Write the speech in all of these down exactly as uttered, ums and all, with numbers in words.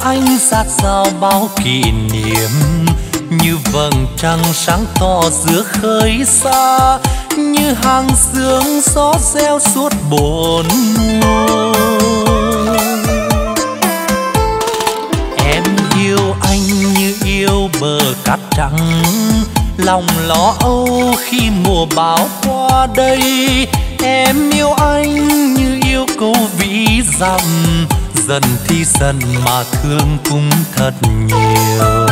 anh sát sao bao kỷ niệm, như vầng trăng sáng to giữa khơi xa, như hàng sương gió reo suốt bốn mùa. Em yêu anh như yêu bờ cát trắng, lòng lo âu khi mùa bão qua đây. Em yêu anh như yêu câu vĩ dặm, dần thì dần mà thương cũng thật nhiều.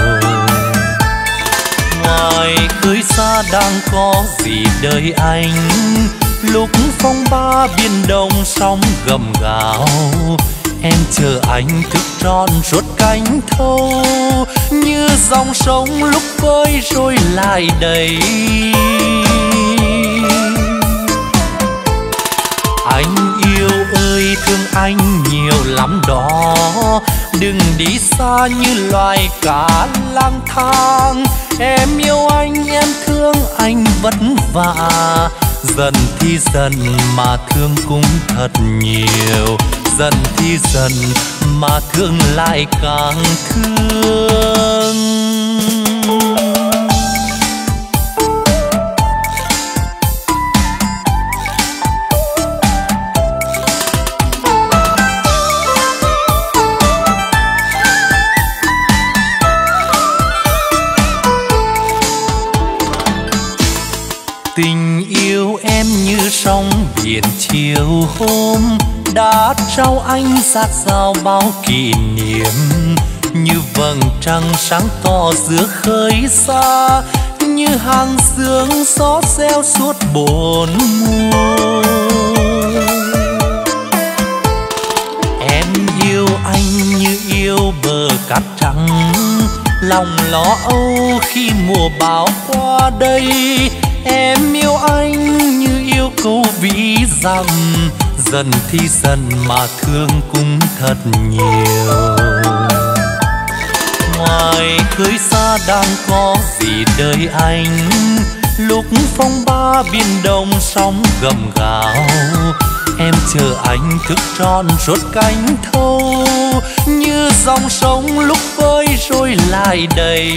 Ngoài khơi xa đang có gì đời anh, lúc phong ba biển đông sóng gầm gào. Em chờ anh thức trọn suốt cánh thâu, như dòng sông lúc vơi rồi lại đầy. Anh yêu ơi thương anh nhiều lắm đó, đừng đi xa như loài cá lang thang. Em yêu anh em thương anh vất vả, dần thì dần mà thương cũng thật nhiều, dần thì dần mà thương lại càng thương. Tình yêu em như sóng biển chiều hôm, đã trao anh sát sao bao kỷ niệm, như vầng trăng sáng to giữa khơi xa, như hàng sương gió reo suốt bốn mùa. Em yêu anh như yêu bờ cát trắng, lòng lo âu khi mùa bão qua đây. Em yêu anh như yêu câu vĩ dặm, dần thì dần mà thương cũng thật nhiều. Ngoài khơi xa đang có gì đời anh, lúc phong ba biển đông sóng gầm gào. Em chờ anh thức trọn suốt cánh thâu, như dòng sông lúc vơi rồi lại đầy.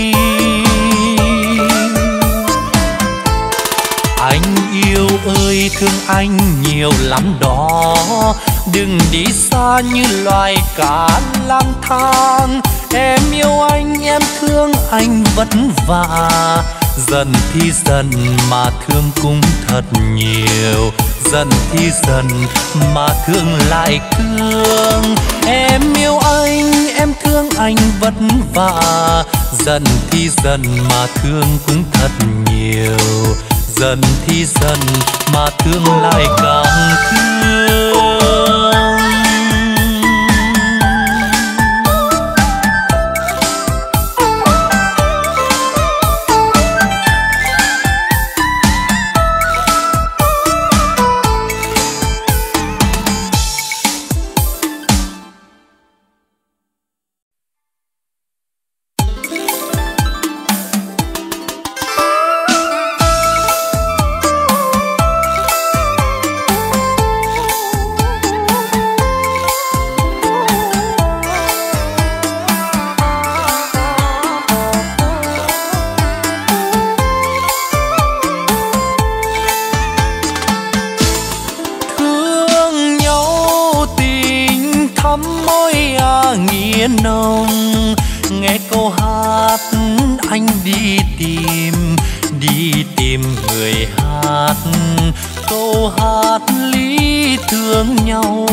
Anh yêu ơi thương anh nhiều lắm đó, đừng đi xa như loài cá lang thang. Em yêu anh em thương anh vất vả, dần thì dần mà thương cũng thật nhiều, dần thì dần mà thương lại thương. Em yêu anh em thương anh vất vả, dần thì dần mà thương cũng thật nhiều, dần thì dần mà thương lại càng thương. Nồng nghe câu hát anh đi tìm, đi tìm người hát câu hát lý thương nhau.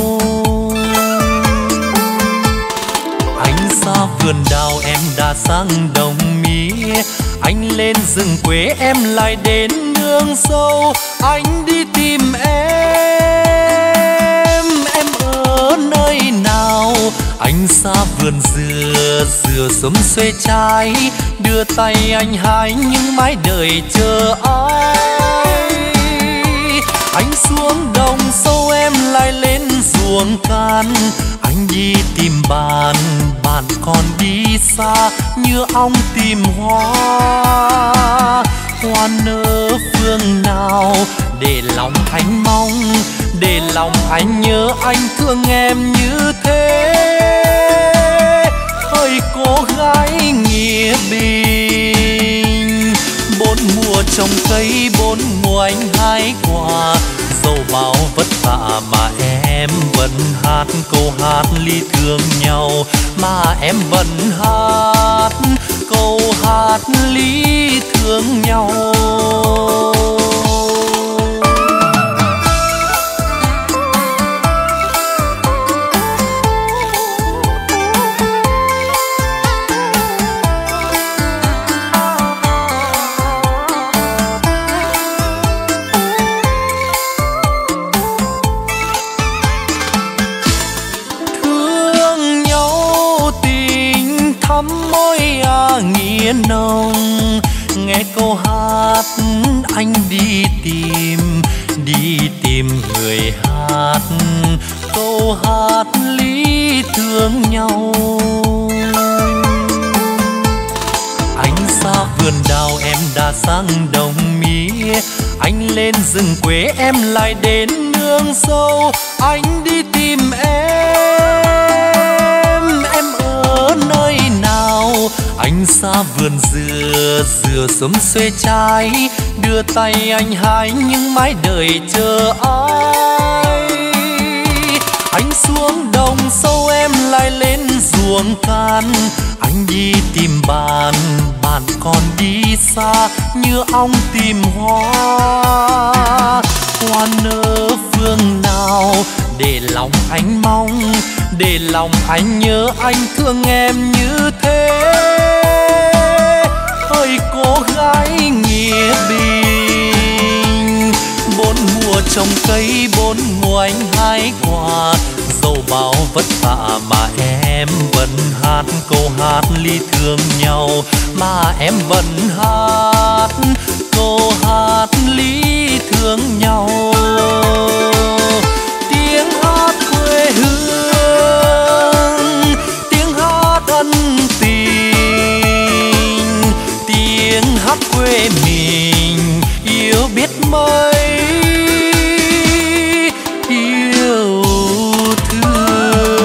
Anh xa vườn đào em đã sang đồng mía, anh lên rừng quê em lại đến nương sâu. Anh đi tìm em, em ở nơi nào? Anh xa vườn dừa, dừa sớm xuê trái, đưa tay anh hái những mái đời chờ ai. Anh xuống đồng sâu em lại lên ruộng can, anh đi tìm bạn, bạn còn đi xa như ong tìm hoa. Hoa nở phương nào để lòng anh mong, để lòng anh nhớ anh thương em như thế. cây bốn mùa anh hái quả, dẫu bao vất vả mà em vẫn hát câu hát ly thương nhau, mà em vẫn hát câu hát ly thương nhau. Nghĩa nồng nghe câu hát anh đi tìm, đi tìm người hát câu hát lý thương nhau. Anh xa vườn đào em đã sang đồng mía, anh lên rừng quê em lại đến nương sâu. Anh đi tìm em, em ở nơi nào? Anh xa vườn dừa, dừa sớm xuê trái, đưa tay anh hái nhưng mãi đợi chờ ai. Anh xuống đồng sâu em lại lên ruộng can, anh đi tìm bạn, bạn còn đi xa như ong tìm hoa. Hoa nở phương nào để lòng anh mong, để lòng anh nhớ anh thương em như thế. Ơi cô gái nghĩa bình, bốn mùa trồng cây bốn mùa anh hái quả, dẫu bao vất vả mà em vẫn hát câu hát ly thương nhau, mà em vẫn hát câu hát ly thương nhau. Tiếng hát quê hương, tiếng hát ân tình, tiếng hát quê mình yêu biết mấy yêu thương.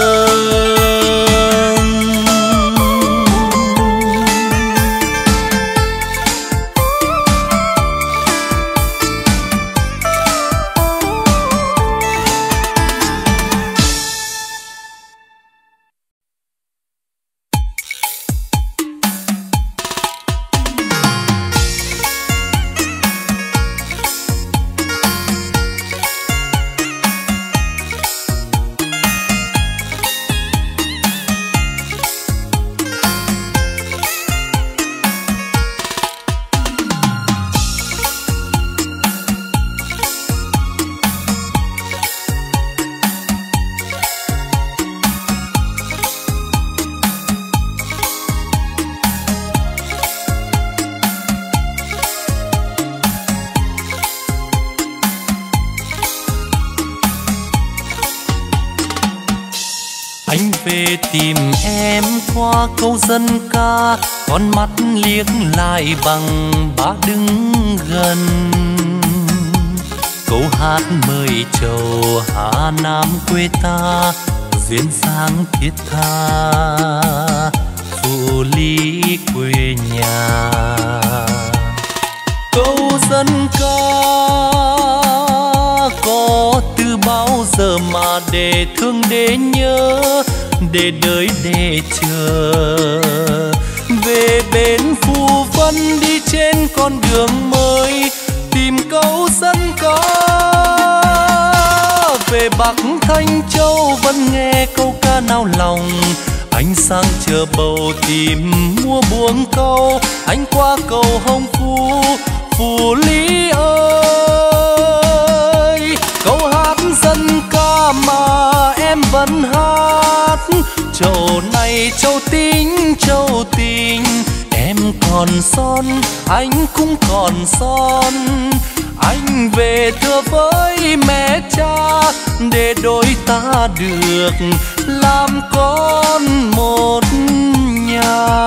Anh về tìm em qua câu dân ca, con mắt liếc lại bằng bá đứng gần. Câu hát mời trầu Hà Nam quê ta, duyên dáng thiết tha Phủ Lý quê nhà. Câu dân ca có từ bao giờ mà để thương để nhớ, để đợi để chờ. Về bên Phù Vân đi trên con đường mới, tìm câu dân ca. Về Bắc Thanh Châu vẫn nghe câu ca nao lòng, anh sang chờ bầu tìm mua buông câu. Anh qua cầu Hồng Phú, Phủ Lý ơi, câu hát dân ca mà em vẫn hát. Châu này châu tính châu tình, em còn son anh cũng còn son. Anh về thưa với mẹ cha, để đôi ta được làm con một nhà.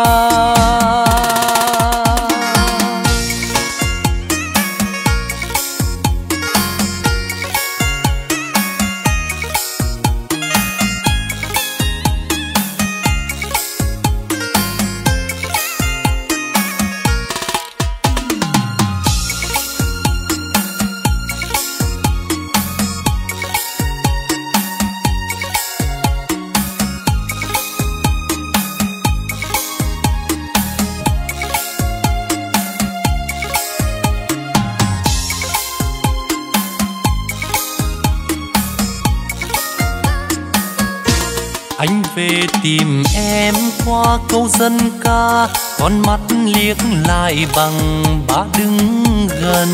tìm em qua câu dân ca, con mắt liếc lại bằng bá đứng gần.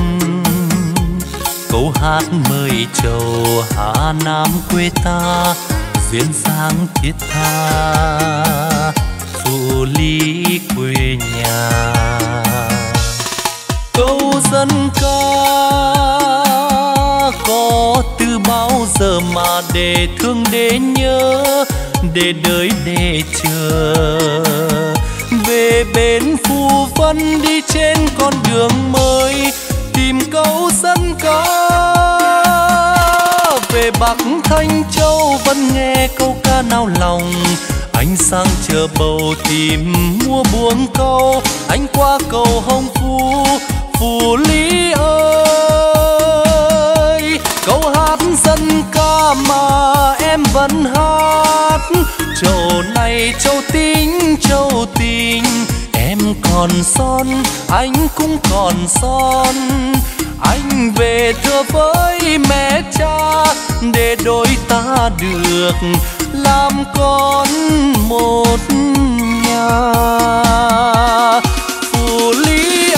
Câu hát mời trầu Hà Nam quê ta, duyên dáng thiết tha Phủ Lý quê nhà. Câu dân ca có từ bao giờ mà để thương để nhớ, để đợi để chờ. Về bên Phù Vân đi trên con đường mới, tìm câu dân ca. Về Bắc Thanh Châu vẫn nghe câu ca nao lòng, anh sang chờ bầu tìm mua buông câu. Anh qua cầu Hồng Phú, Phủ Lý ơi, câu hát dân ca mà em vẫn hát. Châu này châu tính châu tình, em còn son anh cũng còn son. Anh về thưa với mẹ cha, để đôi ta được làm con một nhà. Phủ Lý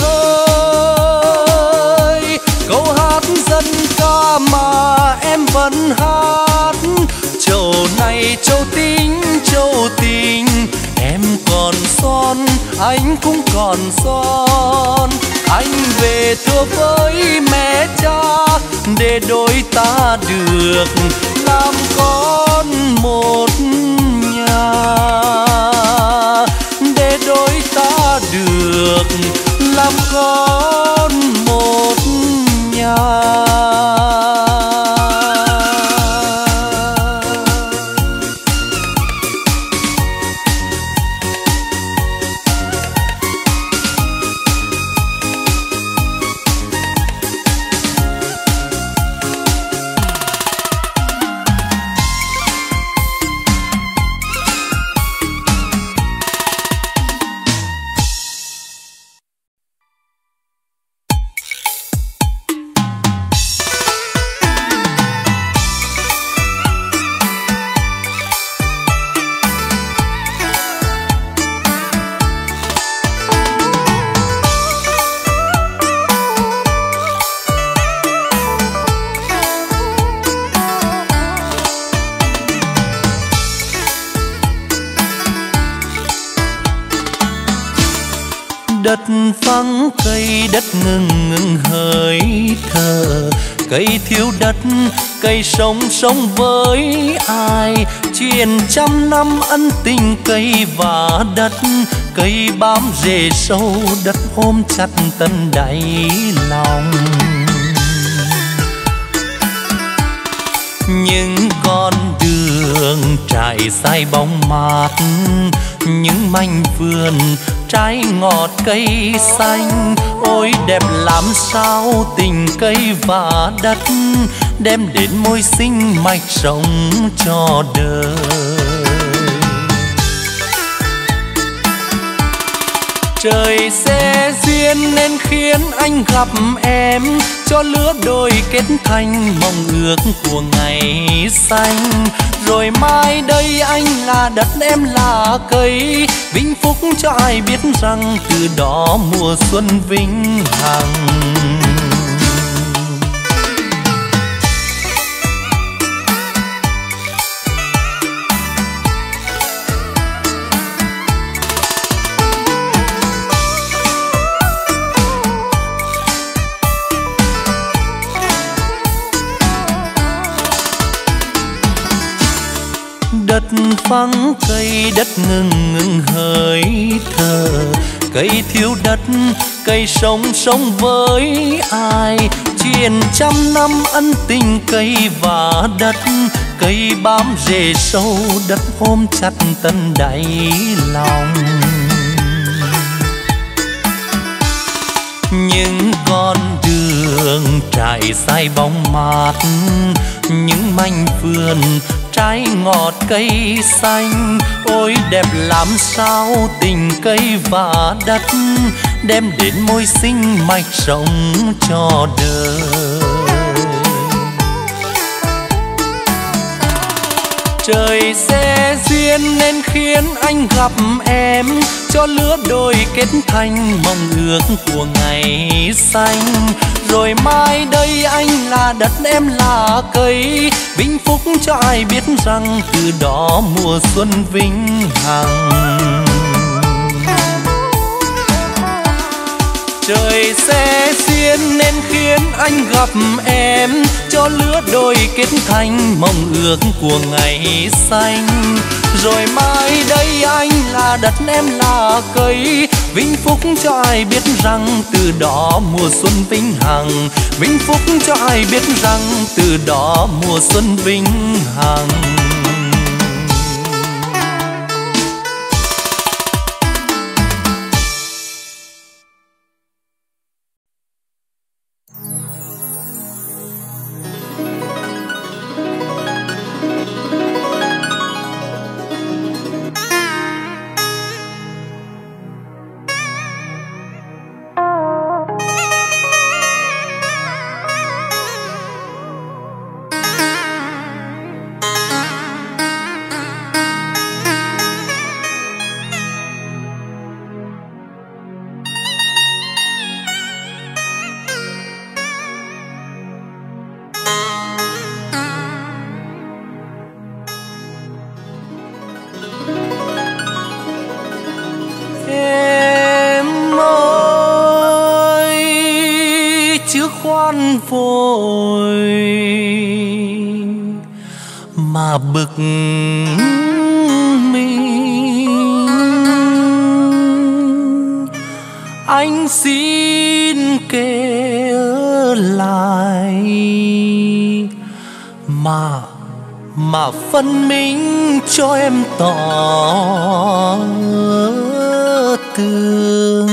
ơi, câu hát dân ca mà em vẫn hát. Châu này châu tính châu tình, em còn son anh cũng còn son. Anh về thưa với mẹ cha, để đôi ta được làm con một nhà. Để đôi ta được làm con một nhà. Đất vắng cây đất ngừng ngừng hơi thở, cây thiếu đất cây sống sống với ai. Chuyện trăm năm ân tình cây và đất, cây bám rễ sâu đất ôm chặt tận đáy lòng. Những con đường trải dài bóng mát, những mảnh vườn trái ngọt cây xanh. Ôi đẹp làm sao tình cây và đất, đem đến môi sinh mạch sống cho đời. Trời sẽ duyên nên khiến anh gặp em, cho lứa đôi kết thành mong ước của ngày xanh. Rồi mai đây anh là đất em là cây, vinh phúc cho ai biết rằng từ đó mùa xuân vĩnh hằng. Đất vắng cây đất ngừng ngừng hơi thở, cây thiếu đất cây sống sống với ai. Chuyện trăm năm ân tình cây và đất, cây bám rễ sâu đất ôm chặt tận đáy lòng. Những con đường trải dài bóng mát, những mảnh vườn trái ngọt cây xanh. Ôi đẹp làm sao tình cây và đất, đem đến môi sinh mạch sống cho đời. Trời sẽ sẽ duyên nên khiến anh gặp em, cho lứa đôi kết thành mong ước của ngày xanh. Rồi mai đây anh là đất em là cây, vĩnh phúc cho ai biết rằng từ đó mùa xuân vĩnh hằng. Trời sẽ duyên nên khiến anh gặp em, cho lứa đôi kết thành mong ước của ngày xanh. Rồi mai đây anh là đất em là cây, vĩnh phúc cho ai biết rằng từ đó mùa xuân vĩnh hằng. Vĩnh phúc cho ai biết rằng từ đó mùa xuân vĩnh hằng. Vội mà bực mình, anh xin kể lại mà mà phân minh cho em tỏ tường.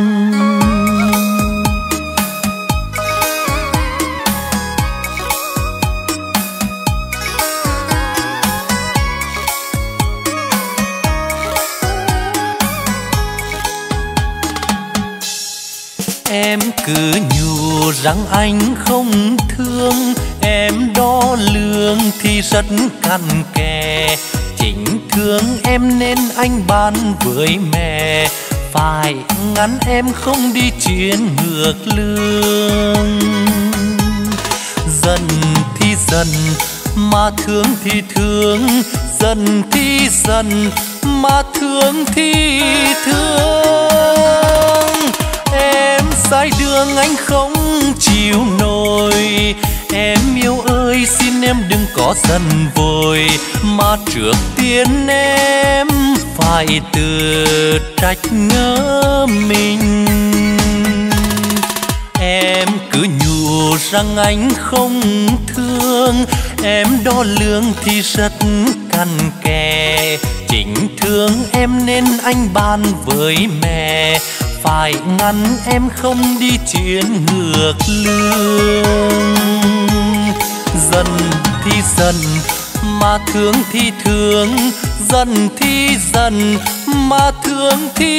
Em cứ nhủ rằng anh không thương, em đo lường thì rất cặn kẽ. Chính thương em nên anh ban với mẹ, phải ngăn em không đi chuyến ngược lương. Giận thì giận mà thương thì thương, giận thì giận mà thương thì thương. Em sai đường anh không chịu nổi, em yêu ơi xin em đừng có giận vội, mà trước tiên em phải tự trách nhớ mình. Em cứ nhủ rằng anh không thương, em đo lường thì rất cặn kẽ. Chính thương em nên anh ban với mẹ, phải ngăn em không đi chuyến ngược lương. Giận thì giận mà thương thì thương, giận thì giận mà thương thì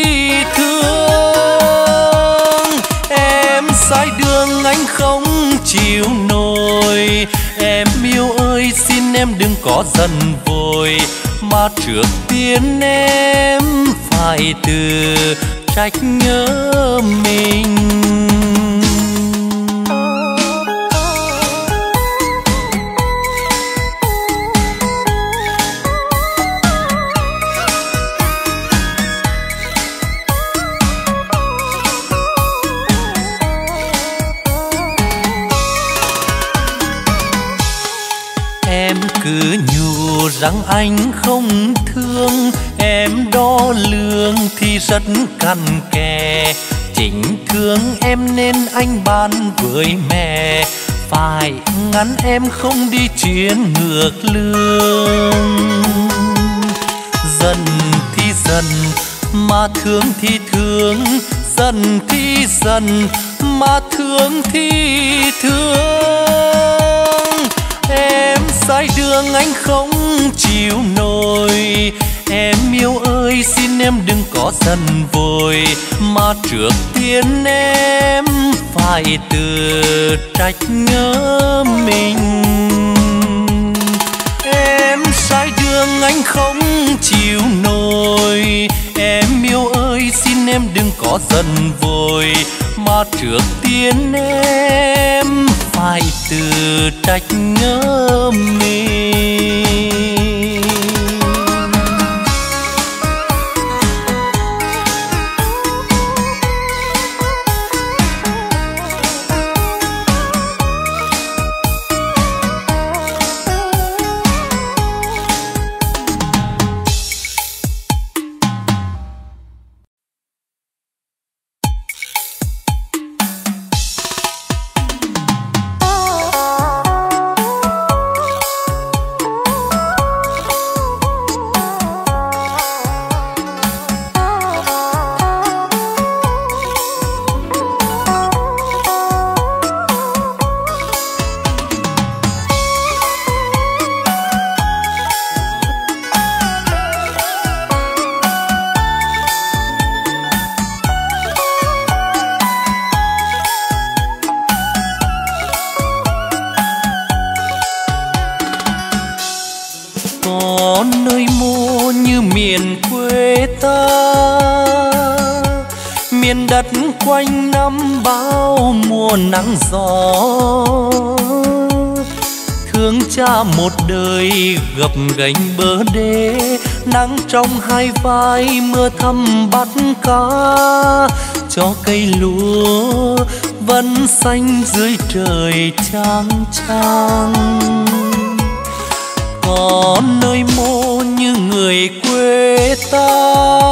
thương. Em sai đường anh không chịu nổi, em yêu ơi xin em đừng có giận vội, mà trước tiên em phải tự trách nhớ mình. Em cứ nhủ rằng anh không thương, em đo lường thì rất cặn kẽ. Chính thương em nên anh ban với mẹ, phải ngăn em không đi chuyến ngược lương. Giận thì giận mà thương thì thương, giận thì giận mà thương thì thương. Em sai đường anh không chịu nổi, em yêu ơi xin em đừng có giận vội, mà trước tiên em phải tự trách nhớ mình. Em sai đường anh không chịu nổi. Em yêu ơi xin em đừng có giận vội, mà trước tiên em phải tự trách nhớ mình. Đất quanh năm bao mùa nắng gió, thương cha một đời gập ghềnh bờ đê, nắng trong hai vai mưa thăm bắt cá, cho cây lúa vẫn xanh dưới trời chang chang. Có nơi mô như người quê ta,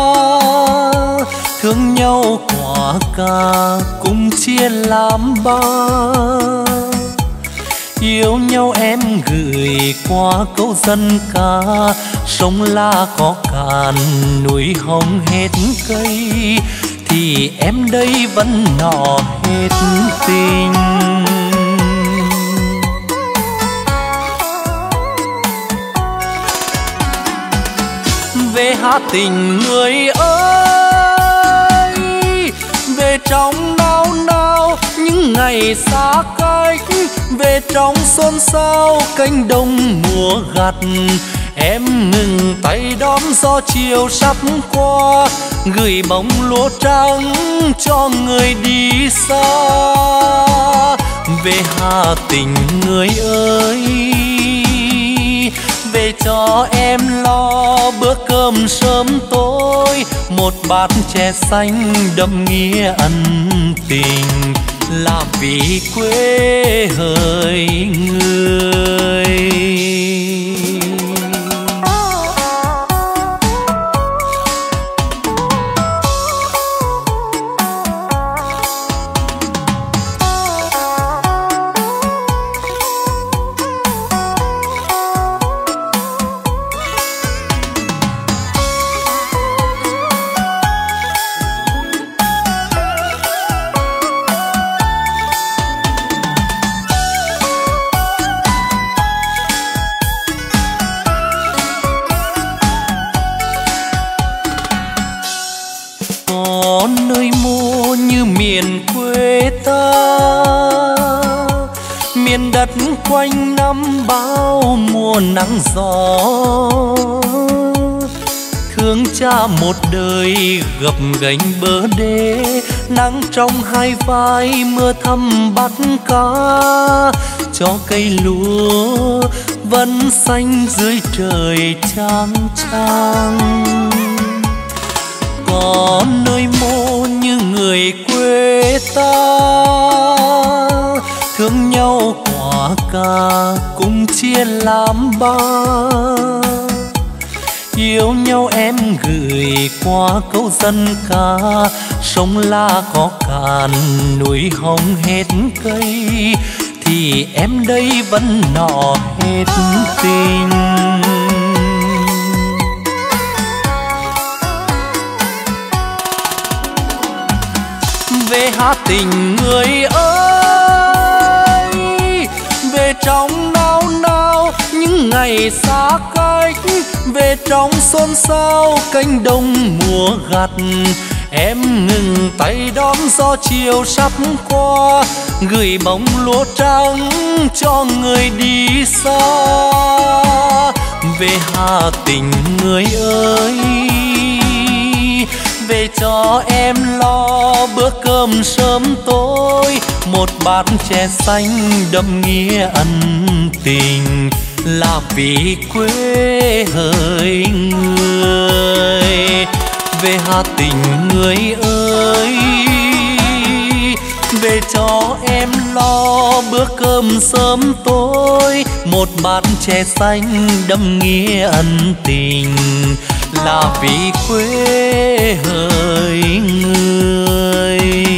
thương nhau quả cà cùng chia làm ba, yêu nhau em gửi qua câu dân ca. Sông La có cạn núi hồng hết cây, thì em đây vẫn nọ hết tình. Về hát tình người ơi, về trong nao nao những ngày xa cách, về trong xôn xao cánh đồng mùa gặt. Em ngừng tay đón gió chiều sắp qua, gửi bóng lúa trắng cho người đi xa. Về Hà Tình người ơi, về cho em lo bữa cơm sớm tối, một bát chè xanh đậm nghĩa ân tình, là vì quê hỡi người. Quanh năm bao mùa nắng gió, thương cha một đời gập ghềnh bờ đê, nắng trong hai vai mưa thăm bắt cá, cho cây lúa vẫn xanh dưới trời chang chang. Có nơi mô như người quê ta, thương nhau quả cà cùng chia làm ba, yêu nhau em gửi qua câu dân ca. Sông La có cạn núi hồng hết cây, thì em đây vẫn nọ hết tình. Về hát tình người ơi, về trong nao nao những ngày xa cách, về trong xôn xao cánh đồng mùa gặt. Em ngừng tay đón gió chiều sắp qua, gửi bóng lúa trắng cho người đi xa. về Hà Tĩnh người ơi, về cho em lo bữa cơm sớm tối, một bát chè xanh đậm nghĩa ân tình, là vì quê hỡi người. Về Hà Tĩnh người ơi, về cho em lo bữa cơm sớm tối, một bát chè xanh đậm nghĩa ân tình, là vì quê hỡi người.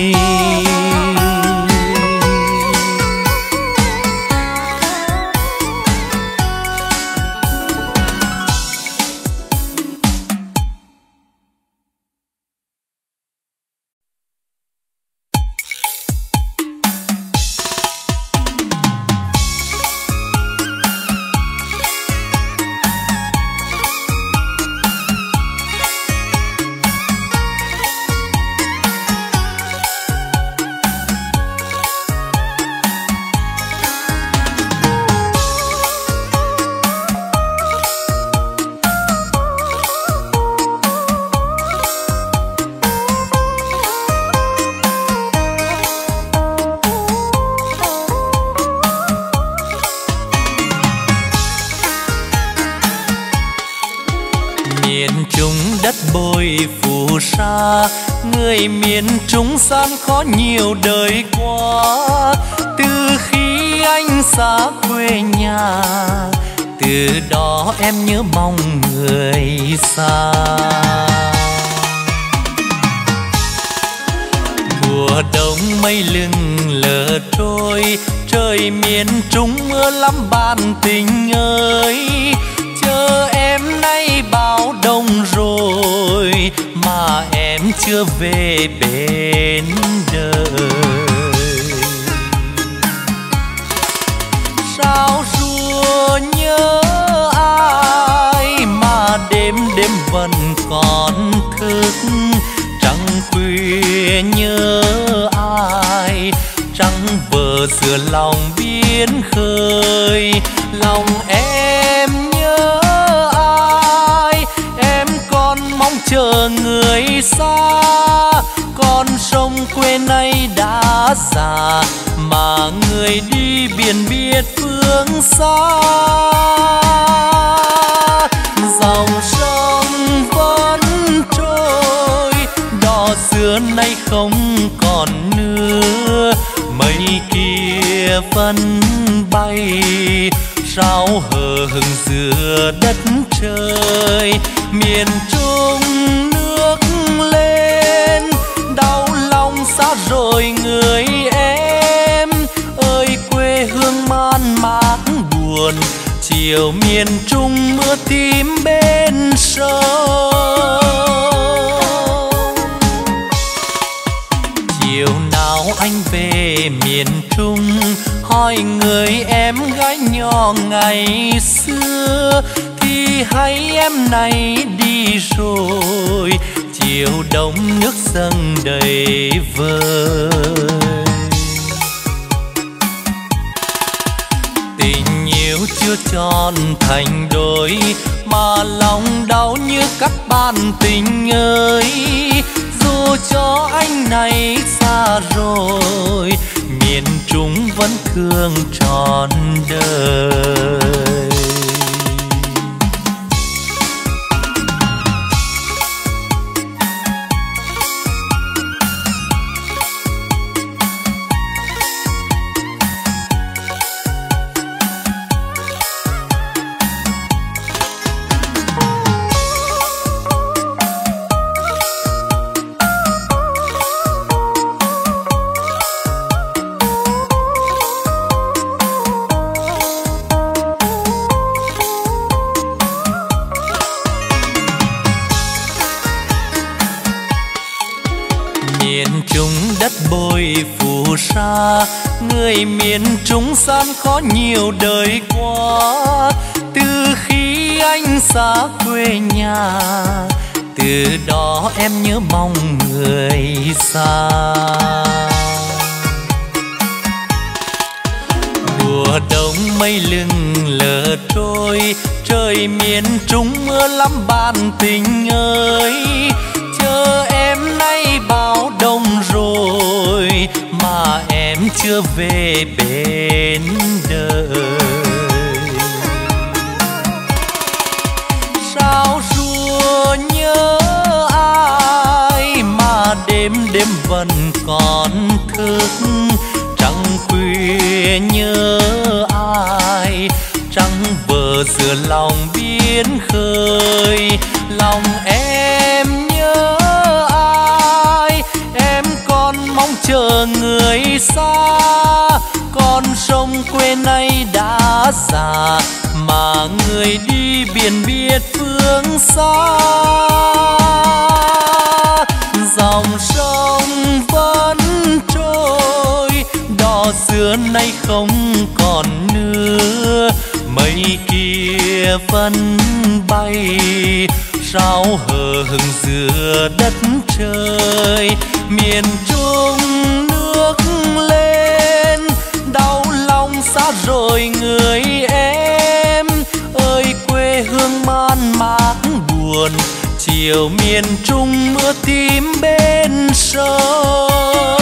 Người miền Trung gian khó nhiều đời qua, từ khi anh xa quê nhà, từ đó em nhớ mong người xa. Mùa đông mây lưng lờ trôi, trời miền Trung mưa lắm bạn tình ơi, chờ em nay bao đông rồi mà em chưa về bên đời. Sao rùa nhớ ai mà đêm đêm vẫn còn thức, trăng khuya nhớ ai, trăng vờ giữa lòng biển khơi, lòng em nhớ ai, em còn mong chờ người xa, con sông quê nay đã già mà người đi biển biết phương xa. Dòng sông vẫn trôi, đò xưa nay không còn nữa, mây kia vẫn bay sao hờ hững giữa đất trời. Miền Trung nước lên đau lòng xa rồi người em ơi, quê hương man mác buồn, chiều miền Trung mưa tím bên sông. Chiều nào anh về miền Trung hỏi người em gái nhỏ ngày xưa, thì hay em này đi rồi, chiều đông nước dâng đầy vơi. Tình yêu chưa tròn thành đôi mà lòng đau như các bạn tình ơi, dù cho anh này xa rồi miền Trung vẫn thương trọn đời. Bồi phù sa người miền Trung gian khó nhiều đời qua, từ khi anh xa quê nhà, từ đó em nhớ mong người xa. Mùa đông sông mây lưng lờ trôi, trời miền Trung mưa lắm bạn tình ơi. Chờ em nay bao đông rồi mà em chưa về bên đời. Sao rùa nhớ ai mà đêm đêm vẫn còn thức, trăng khuya nhớ ai, trăng vờ giữa lòng biển khơi. Lòng em nhớ ai, em còn mong chờ người xa, con sông quê nay đã già mà người đi biển biết phương xa. Dòng sông vẫn trôi, đò xưa nay không còn nữa, mây kia vẫn bay sao hờ hững giữa đất trời. Miền Trung nước lên đau lòng xa rồi người em ơi, quê hương man mác buồn, chiều miền Trung mưa tím bên sông.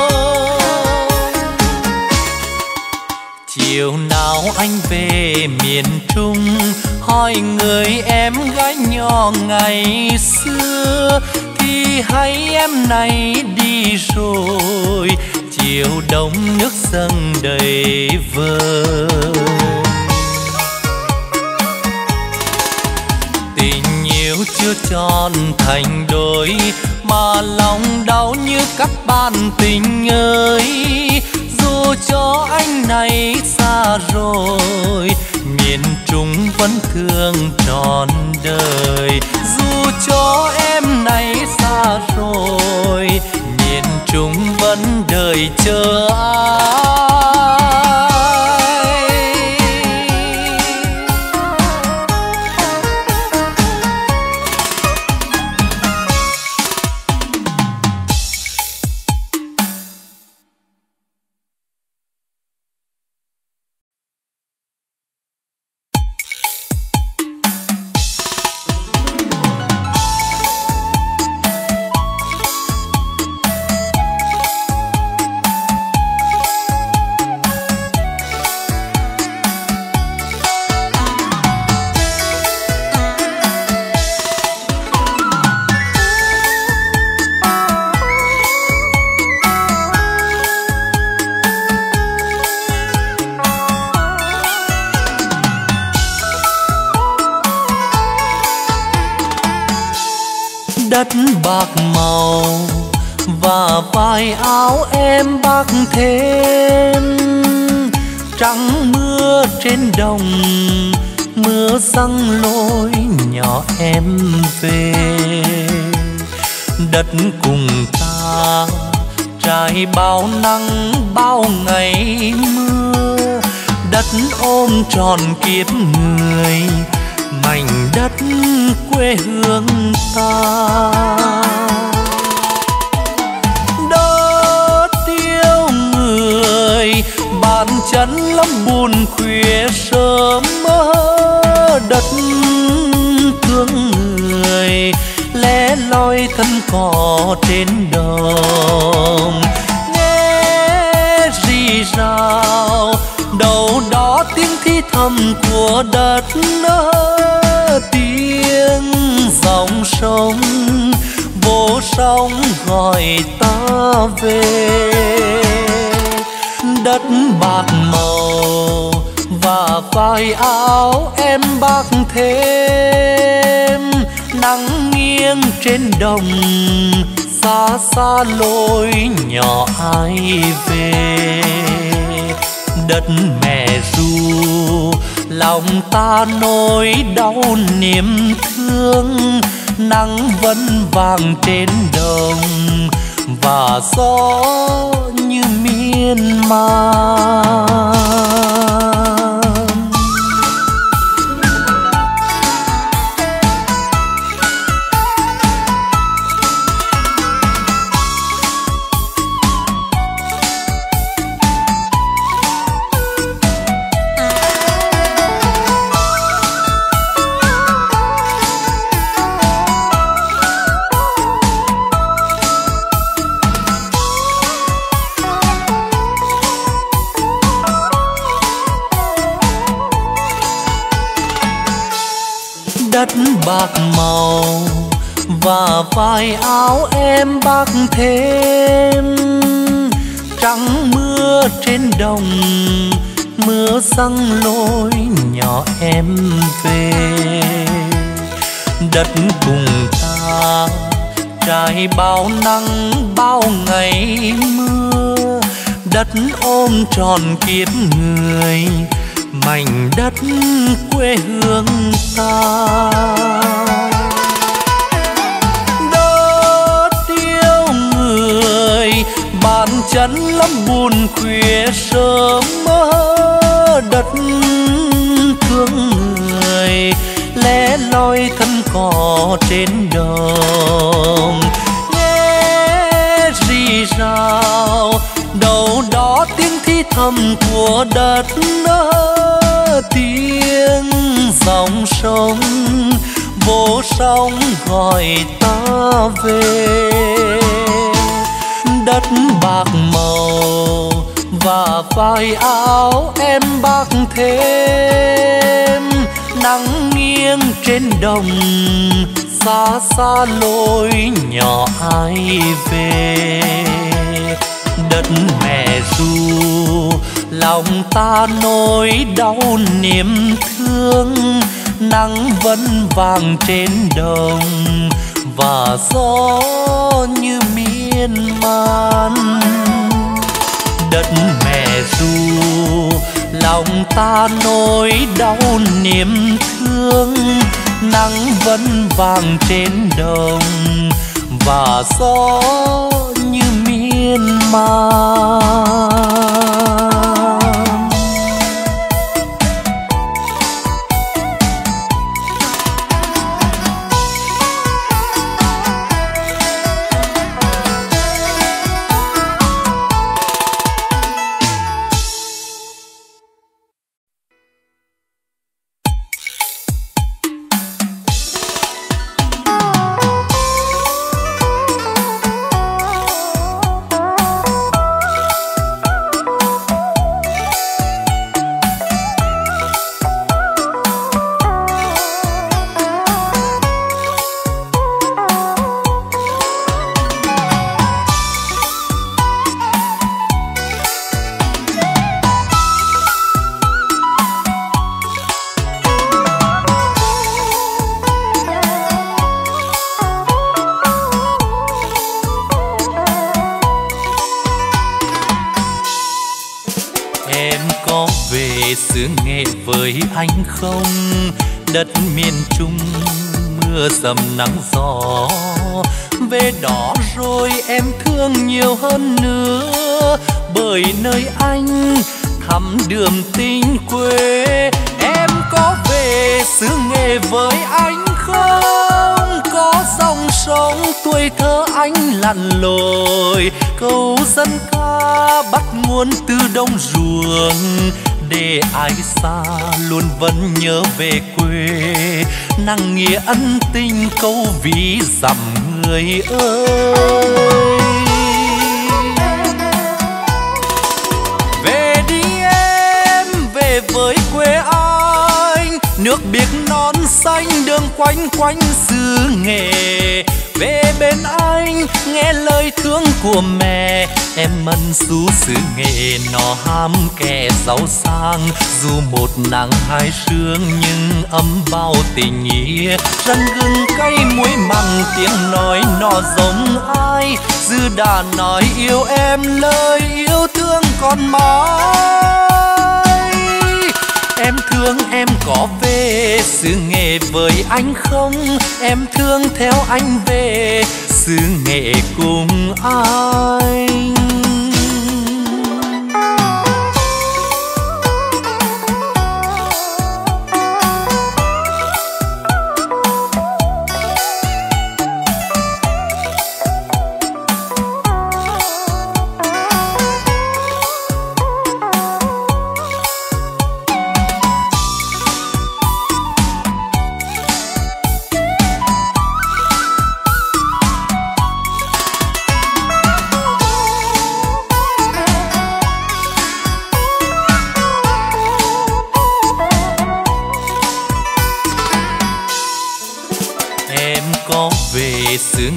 Chiều nào anh về miền Trung hỏi người em gái nhỏ ngày xưa, thì hay em này đi rồi, chiều đông nước dâng đầy vơi. Tình yêu chưa tròn thành đôi mà lòng đau như các bạn tình ơi. Dù cho anh này xa rồi, miền Trung vẫn thương trọn đời. Dù cho em này xa rồi, miền Trung vẫn đợi chờ ai. Đất bạc màu và vai áo em bạc thêm, trắng mưa trên đồng, mưa răng lối nhỏ em về. Đất cùng ta trải bao nắng bao ngày mưa, đất ôm tròn kiếp người, mảnh đất quê hương ta. Đất yêu người bàn chân lắm buồn khuya sớm mơ, đất thương người lẻ loi thân cỏ trên đồng. Nghe rì rào đâu đó tiếng thi thầm của đất nỡ, tiếng dòng sông vô sóng gọi ta về. Đất bạc màu và vai áo em bạc thêm, nắng nghiêng trên đồng xa xa lối nhỏ ai về. Đất mẹ ru lòng ta nỗi đau niềm thương, nắng vẫn vàng trên đồng và gió như miên man. bạc màu và vai áo em bạc thêm. Trắng mưa trên đồng, mưa răng lối nhỏ em về. Đất cùng ta trải bao nắng bao ngày mưa, đất ôm tròn kiếp người, mảnh đất quê hương ta. Đất yêu người bàn chân lắm buồn khuya sớm mơ, đất thương người lẻ loi thân cỏ trên đồng. Nghe rì rào đâu đó tiếng thi thầm của đất nỡ, tiếng dòng sông vô sóng gọi ta về. Đất bạc màu và vai áo em bạc thêm. Nắng nghiêng trên đồng, xa xa lối nhỏ ai về. Đất mẹ ru lòng ta nỗi đau niềm thương. Nắng vẫn vàng trên đồng và gió như miên man. Đất mẹ ru lòng ta nỗi đau niềm thương. Nắng vẫn vàng trên đồng và gió như miên man. xứ Nghệ với anh không? Đất miền Trung mưa dầm nắng gió, về đó rồi em thương nhiều hơn nữa, bởi nơi anh thắm đường tình quê. Em có về xứ Nghệ với anh không? Có dòng sông tuổi thơ anh lặn lội, câu dân ca bắt nguồn từ đồng ruộng, để ai xa luôn vẫn nhớ về quê. Nặng nghĩa ân tình câu ví dặm người ơi. Về đi em, về với quê anh, nước biếc non xanh đường quanh quanh xứ Nghệ. Về bên anh nghe lời thương của mẹ, em mân du xứ Nghệ nó ham kẻ giàu sang. Dù một nắng hai sương nhưng ấm bao tình nghĩa, răng gừng cay muối mặn tiếng nói nó giống ai. Dư đã nói yêu em lời yêu thương còn mãi. Em thương em có về xứ Nghệ với anh không? Em thương theo anh về xứ Nghệ cùng anh.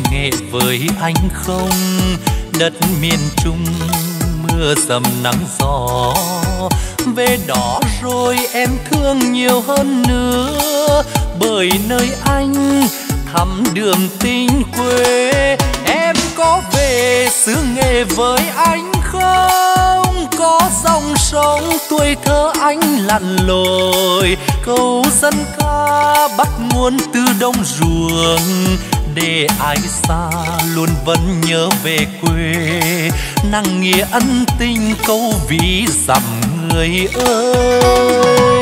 nghệ với anh không? Đất miền Trung mưa dầm nắng gió, về đó rồi em thương nhiều hơn nữa, bởi nơi anh thăm đường tình quê. Em có về xứ nghệ với anh không? Có dòng sông tuổi thơ anh lặn lội, câu dân ca bắt nguồn từ đồng ruộng, để ai xa luôn vẫn nhớ về quê, nặng nghĩa ân tình câu ví dặm người ơi.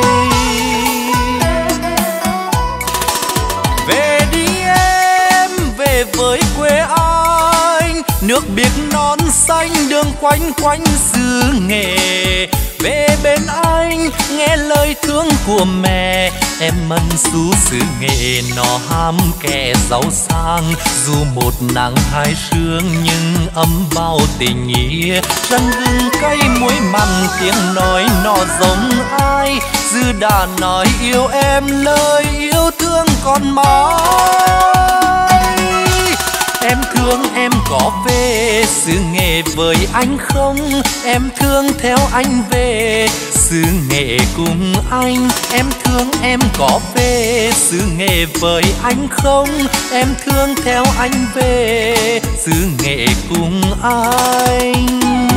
Về đi em, về với quê anh, nước biếc non xanh đường quanh quanh xứ nghệ. Về bên anh nghe lời thương của mẹ, em mân xú xứ nghệ nó ham kẻ giàu sang. Dù một nắng hai sương nhưng ấm bao tình nghĩa, răng gừng cay muối mặn tiếng nói nó giống ai. Dư đã nói yêu em lời yêu thương còn mãi. Em thương em có về xứ nghệ với anh không? Em thương theo anh về xứ nghệ cùng anh. Em thương em có về xứ nghệ với anh không? Em thương theo anh về xứ nghệ cùng anh.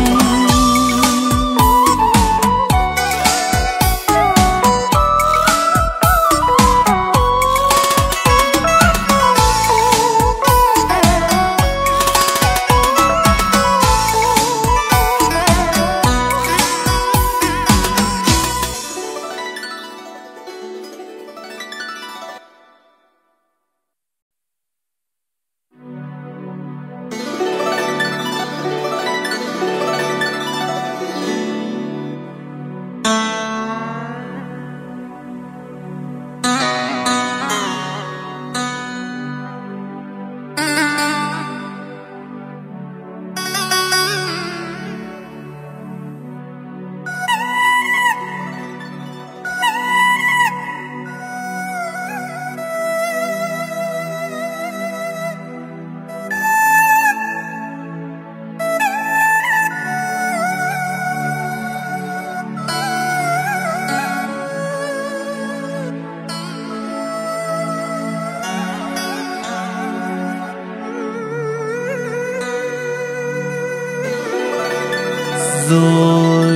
Rồi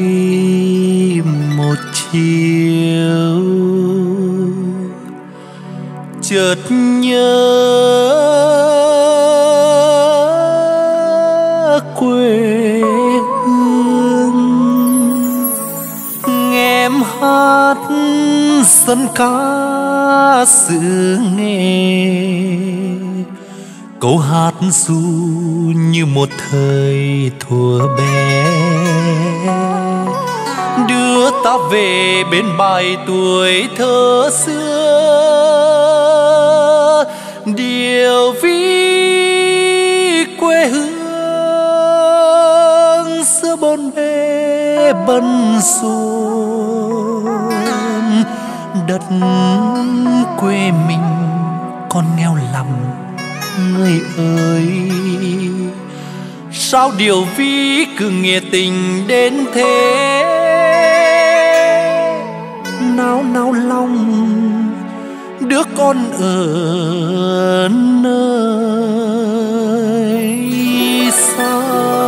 một chiều chợt nhớ quê hương, nghe em hát dân ca xứ nghệ. Câu hát ru như một thời thuở bé, đưa ta về bên bài tuổi thơ xưa. Điều ví quê hương xưa bốn bề bần xuân, đất quê mình còn nghèo lắm người ơi. Sao điều ví cứ nghĩa tình đến thế, nao nao lòng đứa con ở nơi xa.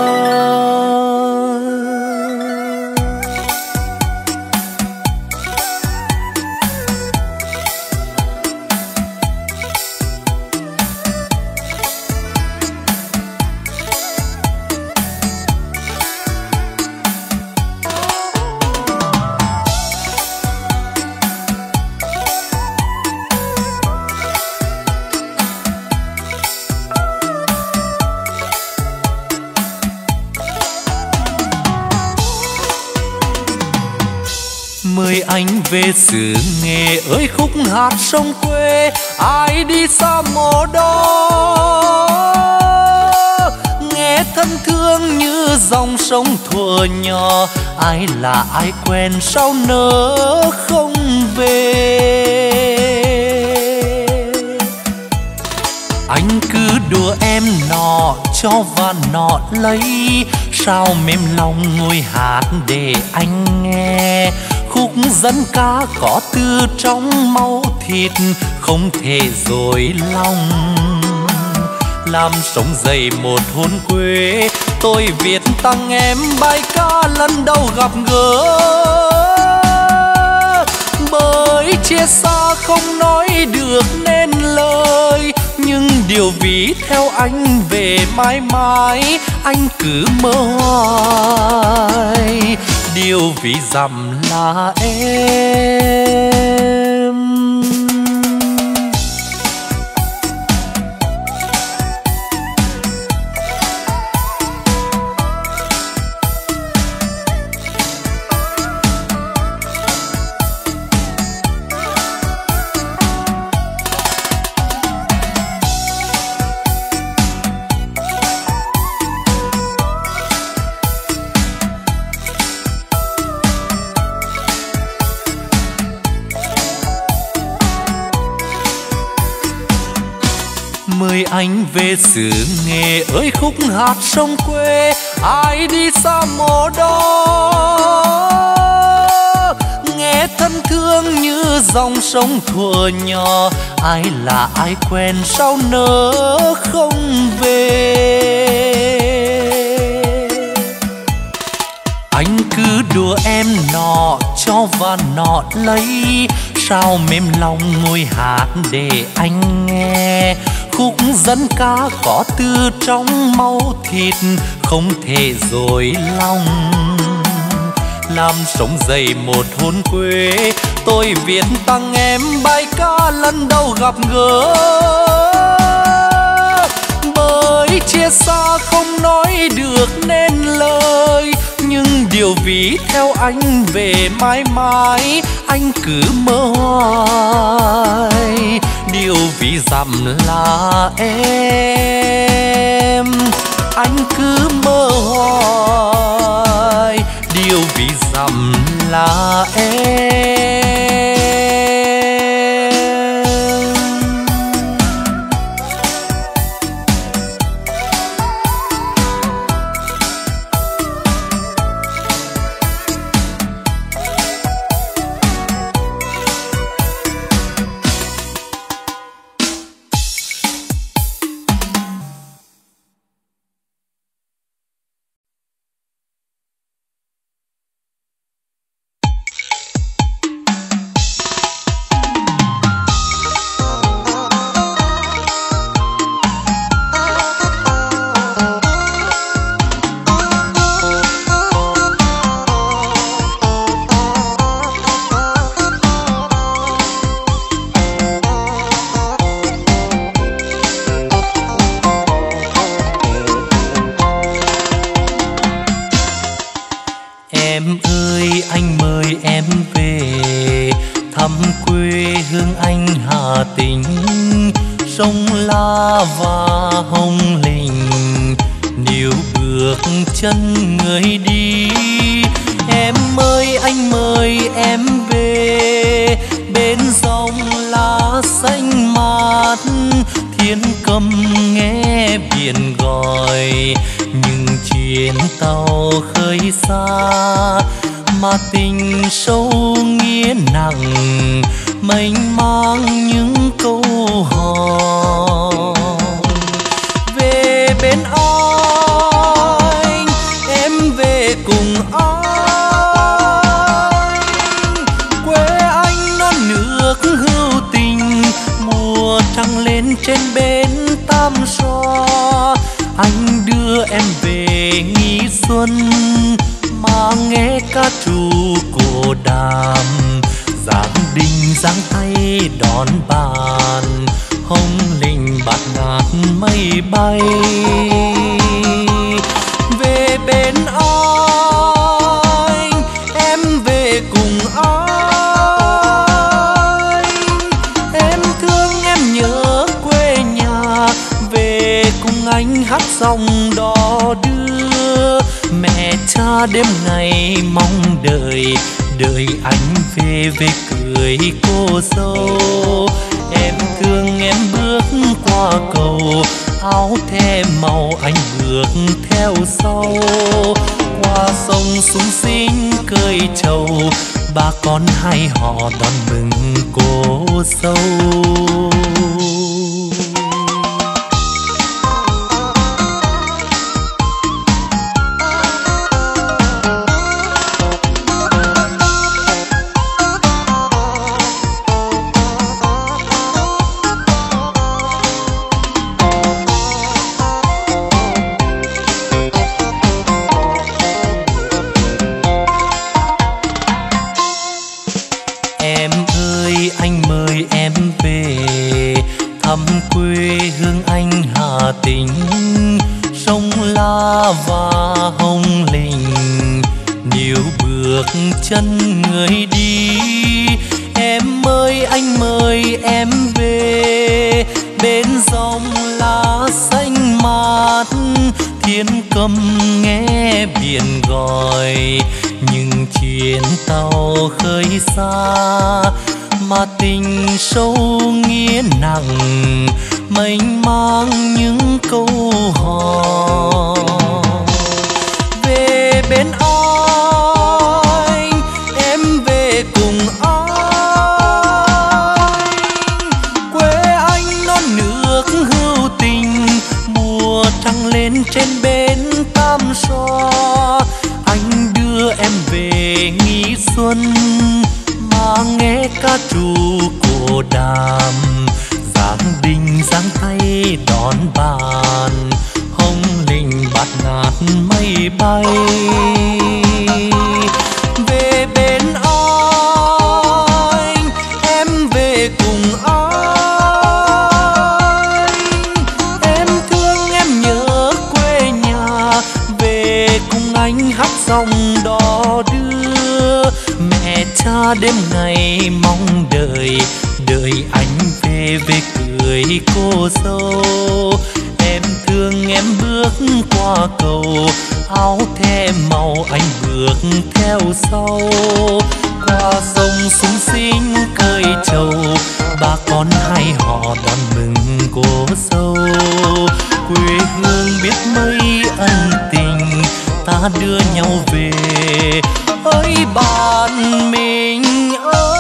Mời anh về xứ nghệ ơi khúc hát sông quê, ai đi xa mồ đó nghe thân thương như dòng sông thuở nhỏ. Ai là ai quen sao nỡ không về, anh cứ đùa em nọ cho và nọ lấy, sao mềm lòng ngồi hát để anh nghe. Khúc dân ca có từ trong máu thịt, không thể dối lòng. Làm sống dậy một hồn quê, tôi viết tặng em bài ca lần đầu gặp gỡ. Bởi chia xa không nói được nên lời, nhưng điều ví theo anh về mãi mãi, anh cứ mơ hoài. Điều ví dặm là em. Mời anh về xứ Nghệ ơi khúc hát sông quê, ai đi xa mồ đó nghe thân thương như dòng sông thuở nhỏ. Ai là ai quen sao nỡ không về. Anh cứ đùa em nọ cho và nọ lấy, sao mềm lòng ngồi hát để anh nghe. Khúc dân ca có từ trong máu thịt, không thể dối lòng. Làm sống dậy một hồn quê, tôi viết tặng em bài ca lần đầu gặp gỡ. Bởi chia xa không nói được nên lời, nhưng điều ví theo anh về mãi mãi, anh cứ mơ hoài. Điều ví dặm là em, anh cứ mơ hoài. Điều ví dặm là em. Em ơi anh mời em về thăm quê hương anh Hà Tĩnh, sông La và Hồng Lĩnh níu bước chân người đi. Em ơi anh mời em về bên dòng lá xanh mát, thiên cầm nghe biển gọi những chuyến tàu khơi xa, mà tình sâu nghĩa nặng mênh mang những câu hò. Về bên anh em về cùng anh, quê anh non nước hữu tình, mùa trăng lên trên bến Tam Xoa. Anh đưa em về nghỉ xuân mà nghe ca trù cổ đàm, giáng đình giáng tay đón bàn, Hồng Lĩnh bạt ngát mây bay. Về bên anh em về cùng anh, em thương em nhớ quê nhà, về cùng anh hát dòng đò đưa. Mẹ cha đêm ngày mong đợi, đợi anh về về cười cô dâu. Em thương em bước qua cầu, áo the màu anh bước theo sau. Qua sông súng xính cơi trầu, ba con hai họ đón mừng cô dâu. Tình sông La và Hồng Linh, níu bước chân người đi. Em ơi anh mời em về bên dòng lá xanh mát, thiên cầm nghe biển gọi những chuyến tàu khơi xa, mà tình sâu nghĩa nặng mênh mang những câu hò. Về bên anh, em về cùng anh, quê anh non nước hữu tình, mùa trăng lên trên bến Tam Xoa. Anh đưa em về nghỉ xuân mà nghe ca trù cổ đàm, giáng đình giáng tay đón bàn, Hồng Linh bạt ngát mây bay. Về bên anh, em về cùng anh, em thương em nhớ quê nhà, về cùng anh hát dòng đò đưa. Mẹ cha đêm ngày mong đợi, đợi anh về về cười cô dâu. Em thương em bước qua cầu, áo the màu anh bước theo sau. Qua sông súng xính cơi trầu, ba con hai họ đón mừng cô dâu. Quê hương biết mấy ân tình, ta đưa nhau về ơi bạn mình ơi.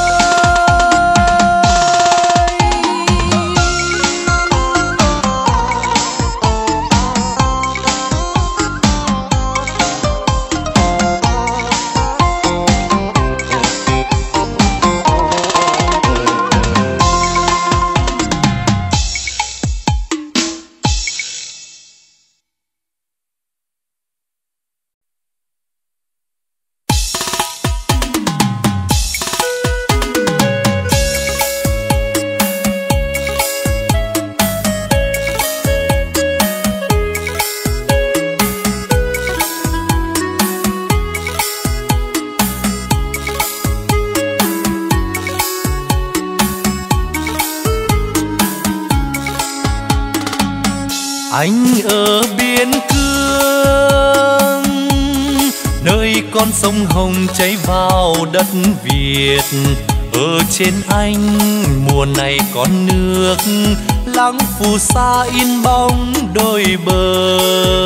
Anh ở biên cương, nơi con sông Hồng chảy vào đất Việt. Ở trên anh mùa này con nước, lắng phù sa in bóng đôi bờ.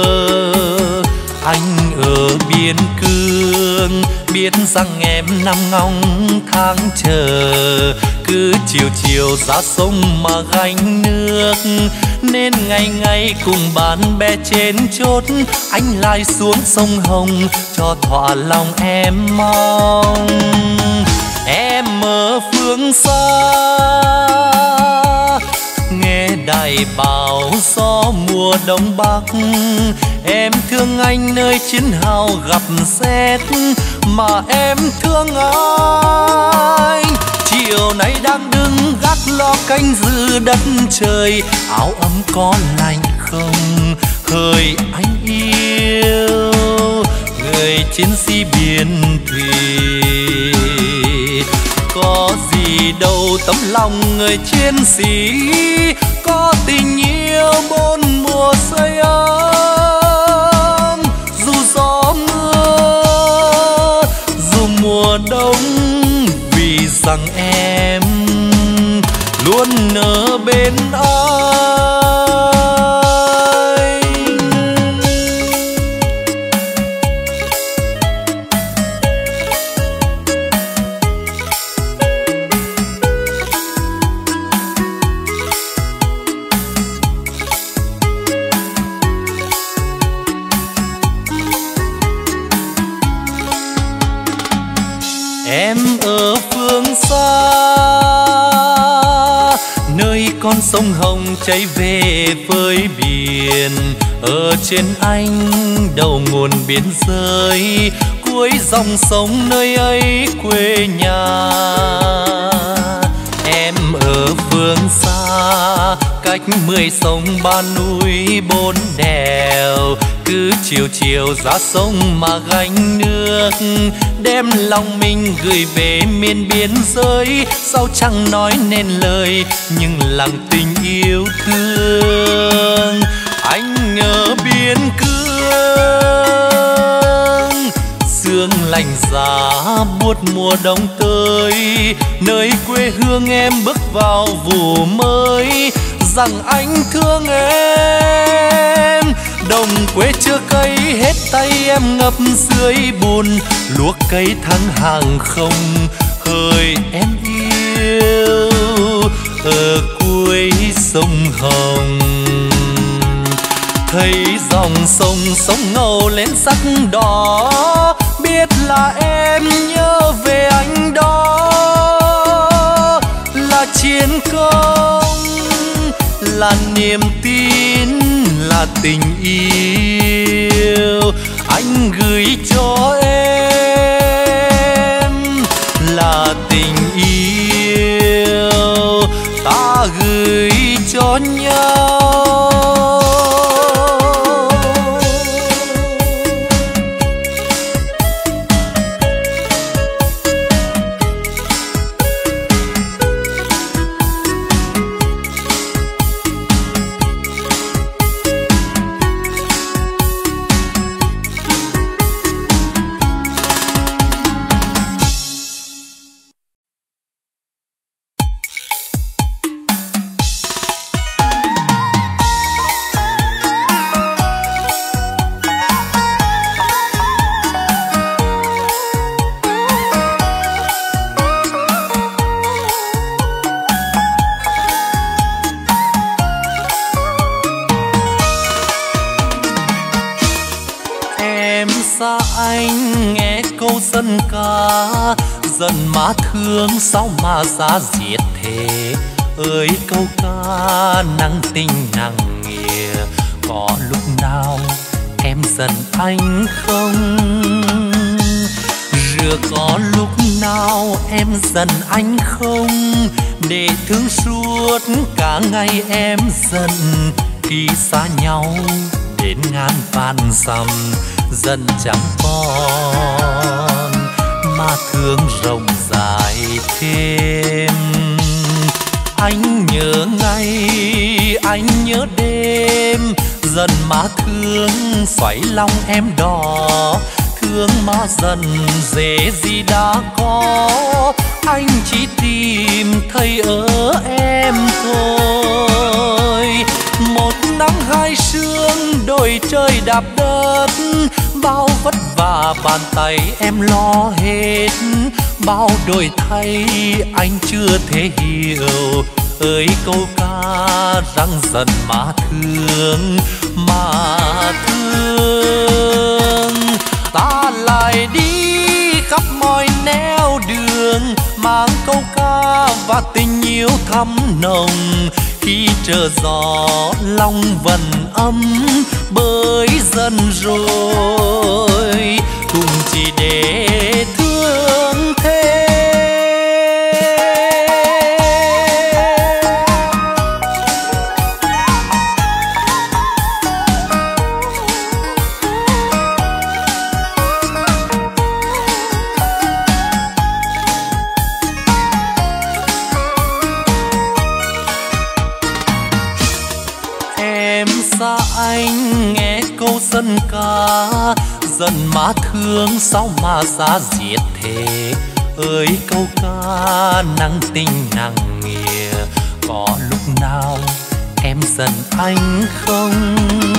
Anh ở biên cương, biết rằng em nằm ngóng tháng chờ. Cứ chiều chiều ra sông mà gánh nước, nên ngày ngày cùng bạn bè trên chốt. Anh lại xuống sông Hồng cho thỏa lòng em mong. Em ở phương xa nghe đài báo gió mùa đông bắc. Em thương anh nơi chiến hào gặp xét, mà em thương anh chiều nay đang đứng gác lo canh giữ đất trời. Áo ấm có lạnh không hỡi anh yêu, người chiến sĩ biên thùy. Có gì đâu tấm lòng người chiến sĩ, có tình yêu bốn mùa sưởi ấm. Dù gió mưa, dù mùa đông, vì rằng em luôn ở bên anh. con sông Hồng chảy về với biển. Ở trên anh đầu nguồn biên giới, cuối dòng sông nơi ấy quê nhà. Em ở phương xa cách mười sông ba núi bốn đèo, cứ chiều chiều ra sông mà gánh nước, đem lòng mình gửi về miền biên giới. Sao chẳng nói nên lời nhưng lặng tình yêu thương anh ở biên cương. Sương lạnh giá buốt mùa đông tới, nơi quê hương em bước vào vụ mới. Rằng anh thương em, đồng quê chưa cấy hết tay em ngập dưới bùn. Lúa cây tháng hàng không hỡi em yêu ở cuối sông Hồng. Thấy dòng sông sông ngầu lên sắc đỏ, biết là em nhớ về anh đó. Là chiến công, là niềm tin, là tình yêu anh gửi cho em. Là tình yêu ta gửi cho nhau. Dân ca dần má thương sao mà giá diệt thế. Ơi câu ca nặng tình nặng nghĩa, có lúc nào em giận anh không? Rửa có lúc nào em giận anh không? Để thương suốt cả ngày em giận, khi xa nhau đến ngàn vạn dặm dần chẳng còn mà thương rộng dài thêm. Anh nhớ ngày, anh nhớ đêm, dần mà thương xoáy lòng em đỏ. Thương mà dần dễ gì đã có, anh chỉ tìm thấy ở em thôi. Một nắng hai sương đôi trời đạp đất, bao vất vả bàn tay em lo hết. Bao đổi thay anh chưa thể hiểu, ơi câu ca răng dần mà thương mà thương. Ta lại đi khắp mọi nẻo đường, mang câu ca và tình yêu thắm nồng. Khi trở gió lòng vẫn ấm bởi dần rồi, cùng chỉ để thương thêm. Anh nghe câu dân ca dần má thương sao mà giá diệt thế. Ơi câu ca nặng tình nặng nghĩa, có lúc nào em giận anh không?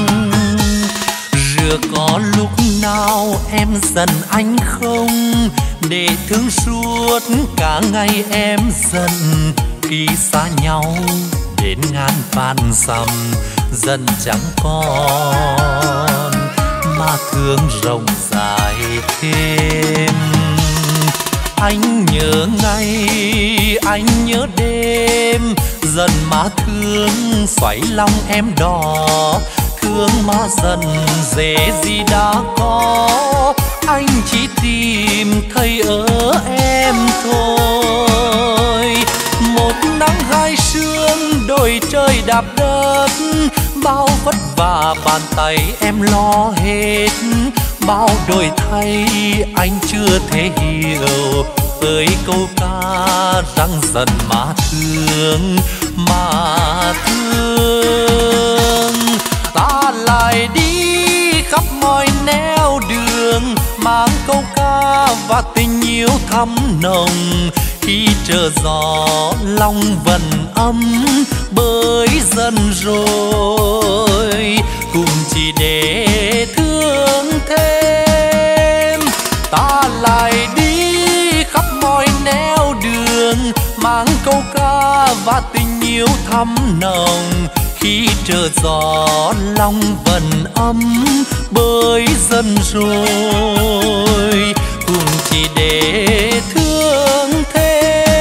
Rửa có lúc nào em giận anh không? Để thương suốt cả ngày em giận, khi xa nhau đến ngàn vạn dặm dần chẳng còn mà thương rộng dài thêm. Anh nhớ ngày, anh nhớ đêm, dần má thương xoáy lòng em đỏ, thương má dần dễ gì đã có, anh chỉ tìm thấy ở em thôi. Một nắng hai sương đôi trời đạp đất, bao vất vả bàn tay em lo hết, bao đổi thay anh chưa thể hiểu. Ơi câu ca răng dần mà thương, mà thương. Ta lại đi khắp mọi nẻo đường, mang câu ca và tình yêu thắm nồng. Khi trở gió lòng vẫn ấm bơi dần rồi, cùng chỉ để thương thêm. Ta lại đi khắp mọi nẻo đường, mang câu ca và tình yêu thắm nồng. Khi trở gió lòng vẫn ấm bơi dần rồi, cùng chỉ để thương thêm.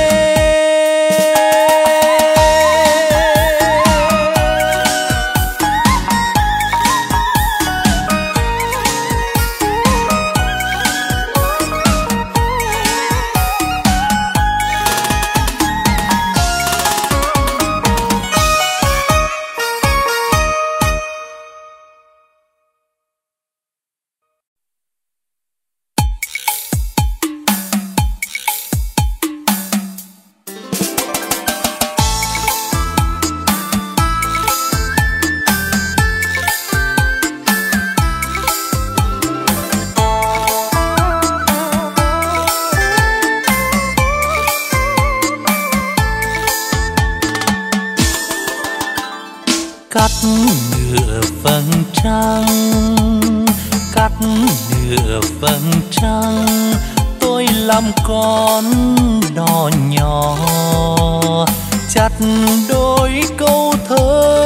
Cắt nửa vầng trăng, cắt nửa vầng trăng, tôi làm con đò nhỏ, chặt đôi câu thơ,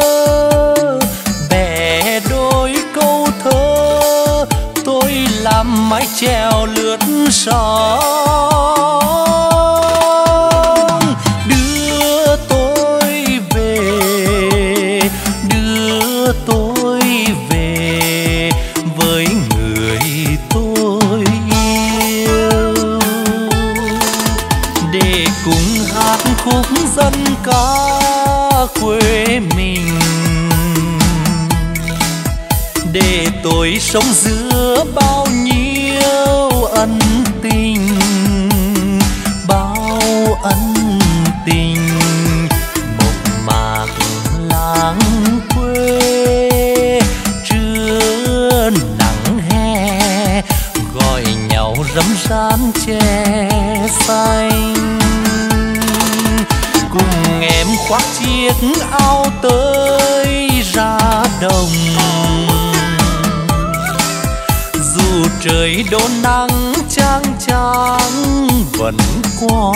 bẻ đôi câu thơ, tôi làm mái chèo lướt sóng. Đưa tôi về, đưa tôi về với người tôi yêu, để cùng hát khúc dân ca quê mình, để tôi sống giữa bao nhiêu ân tình, bao ân tình. Mộc mạc làng quê trưa nắng hè, gọi nhau râm ran che xanh, cùng em khoác chiếc áo tới ra đồng. Dù trời đổ nắng chang chang vẫn qua,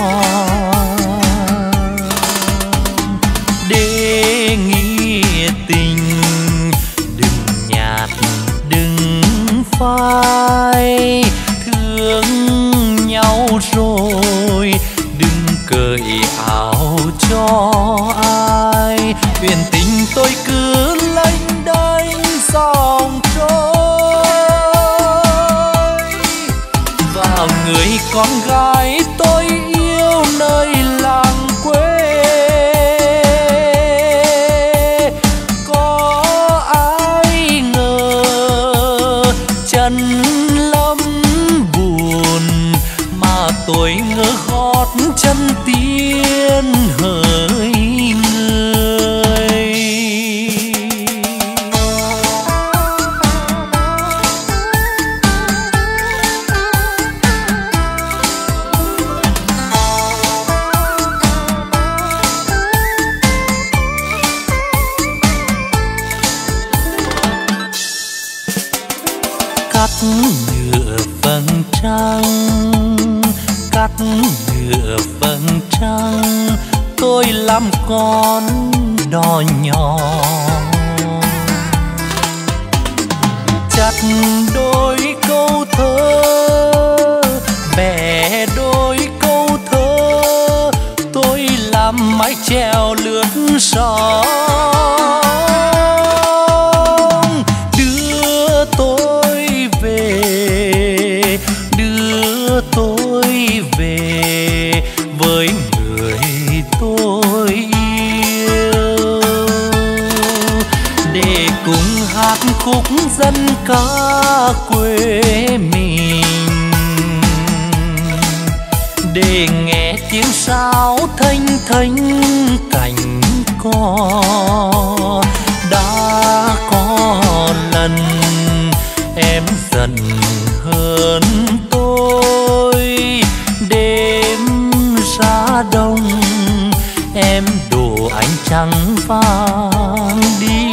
để nghĩa tình đừng nhạt đừng phai, thương nhau rồi đừng cởi áo cho ai. Huyền tình tôi cứ lênh đênh dòng trôi, và người con gái tôi yêu nơi làng quê. Có ai ngờ chân lâm buồn, mà tôi ngỡ gót chân tiên hỡi người. Cắt nửa vầng trăng, cắt nửa vầng trăng, tôi làm con đò nhỏ, chặt đôi câu thơ, bẻ đôi câu thơ, tôi làm mái chèo lướt sông. Đưa tôi về, đưa tôi về với người tôi yêu, để cùng hát khúc dân ca quê mình, để nghe tiếng sáo thanh thanh cành cò. Đã có lần em giận hơn tôi, đêm ra đông em đổ ánh trắng vàng đi.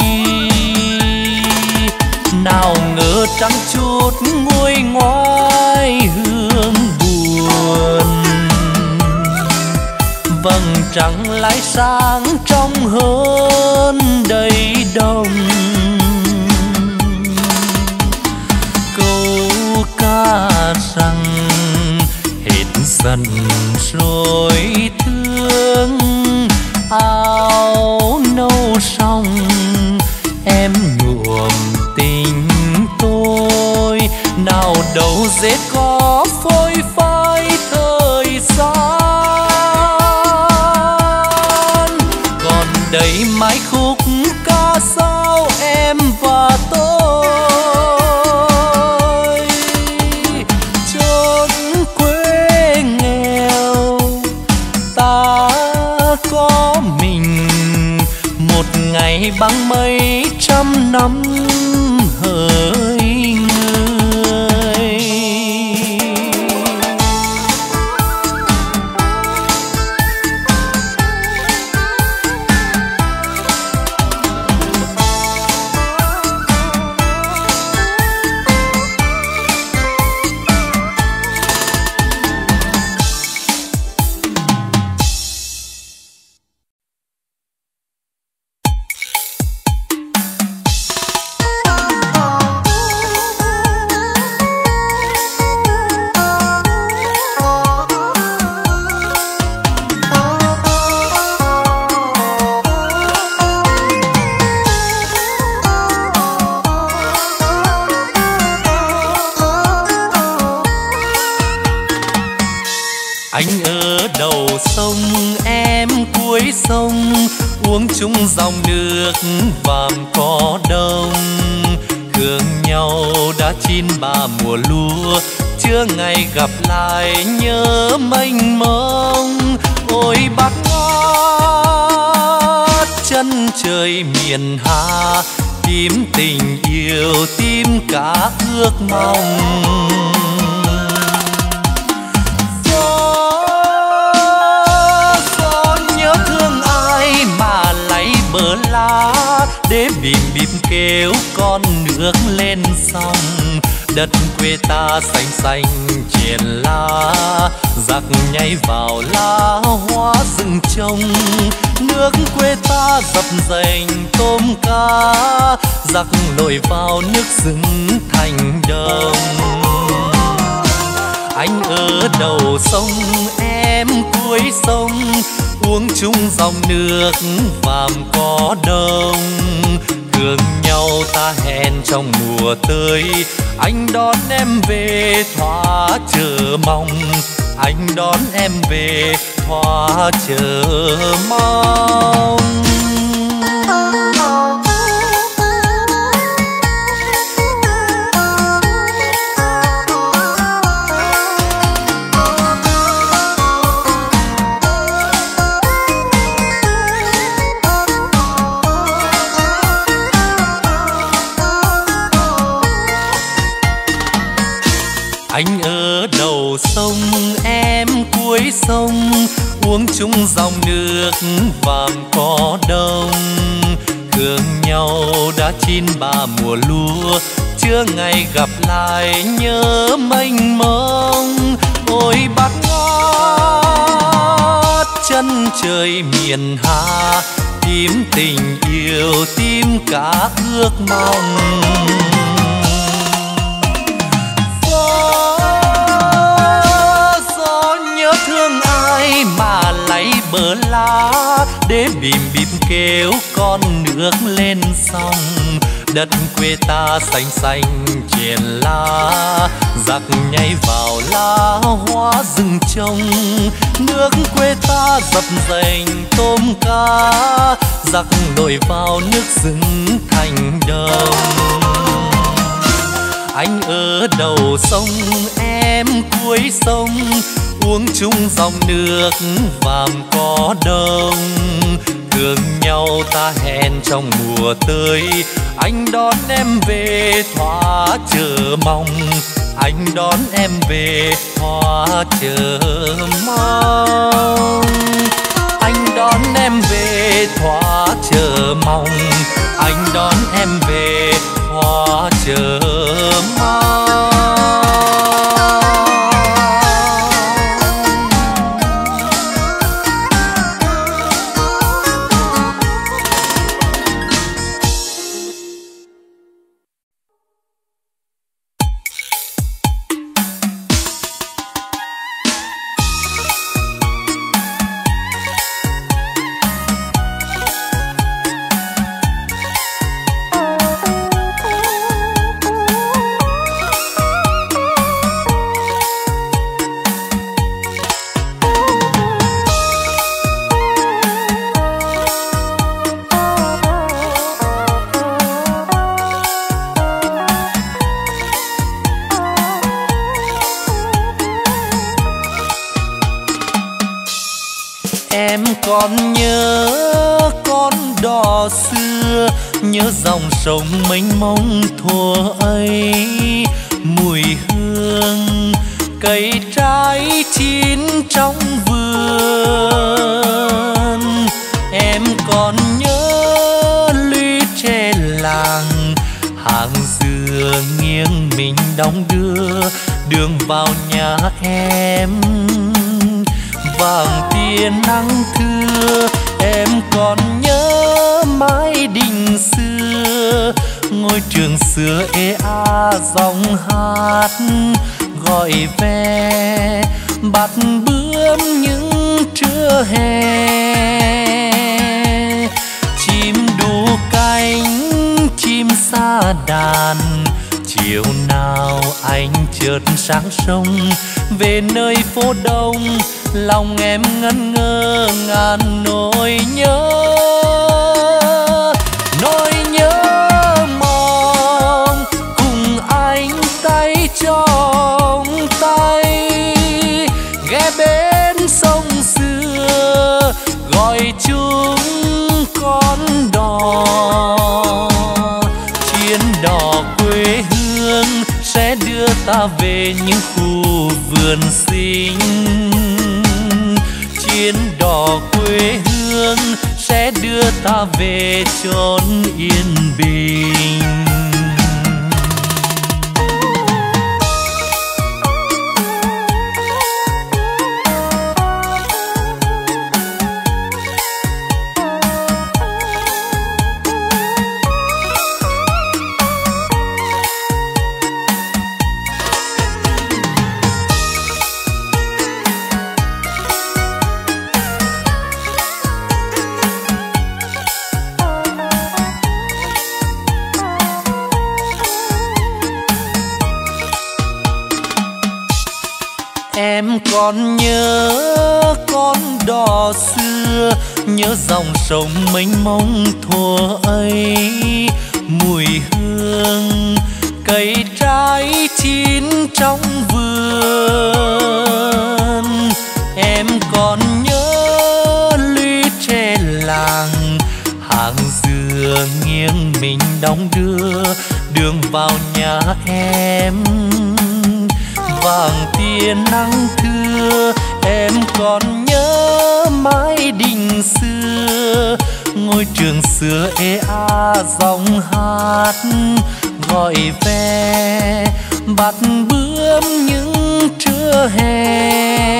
Nào ngờ trắng chút nguôi ngoai hương buồn, vầng trăng lại sáng trong hơn đầy đông. Câu ca rằng hết dần rồi thương, áo nâu xong em nhuộm tình tôi. Nào đâu dễ có phôi phai thời gian, còn đây mái khúc ca sao em và tôi. Chốn quê nghèo ta có mình, một ngày bằng mấy trăm năm hỡi người. Anh ở đầu sông, em cuối sông, uống chung dòng nước vàm cỏ đông. Thương nhau đã chín ba mùa lúa, chưa ngày gặp lại nhớ mênh mông. Ôi bát ngát chân trời miền Hà, tim tình yêu tim cả ước mong. Bờ lá để bìm bìm kêu con nước lên sông. Đất quê ta xanh xanh triền lá, giặc nhảy vào lá hoa rừng trông. Nước quê ta dập dềnh tôm cá, giặc lội vào nước rừng thành đồng. Anh ở đầu sông, em cuối sông, uống chung dòng nước vàm cỏ đông. Thương nhau ta hẹn trong mùa tới, anh đón em về thỏa chờ mong. Anh đón em về thỏa chờ mong. Anh ở đầu sông, em cuối sông, uống chung dòng nước vàm cỏ đông. Thương nhau đã chín ba mùa lúa, chưa ngày gặp lại nhớ mênh mông. Ôi bát ngát chân trời miền Hà, tim tình yêu tim cả ước mong. Gió nhớ thương ai mà lấy bờ lá để bìm bìm kêu con nước lên sông. Đất quê ta xanh xanh triền lá, giặc nhảy vào lá hoa rừng trông. Nước quê ta dập dềnh tôm cá, giặc nổi vào nước rừng thành đồng. Anh ở đầu sông em cuối sông, uống chung dòng nước vàm có đông. Thương nhau ta hẹn trong mùa tới, anh đón em về thỏa chờ mong. Anh đón em về thỏa chờ mong. Anh đón em về thỏa chờ mong. Anh đón em về thỏa chờ mong. Còn nhớ con đò xưa, nhớ dòng sông mênh mông thuở ấy. Mùi hương cây trái chín trong vườn. Em còn nhớ lũy tre làng, hàng dừa nghiêng mình đong đưa đường vào nhà em. Vàng tia nắng thưa em còn nhớ mái đình xưa. Ngôi trường xưa ê a giọng hát gọi ve bạt bướm những trưa hè. Chim đu cánh chim sa đàn, chiều nào anh chợt sáng sông về nơi phố đông. Lòng em ngẩn ngơ ngàn nỗi nhớ, nỗi nhớ mong cùng anh tay trong tay ghé bên sông xưa gọi chúng con đò. Chuyến đò quê hương sẽ đưa ta về những khu vườn xinh. Chuyến đò quê hương sẽ đưa ta về chốn yên bình. Em còn nhớ con đò xưa, nhớ dòng sông mênh mông thuở ấy. Mùi hương cây trái chín trong vườn. Em còn nhớ lũy tre làng, hàng dừa nghiêng mình đong đưa đường vào nhà em. Vàng tia nắng thưa em còn nhớ mái đình xưa. Ngôi trường xưa ê a giọng hát gọi ve bạt bướm những trưa hè.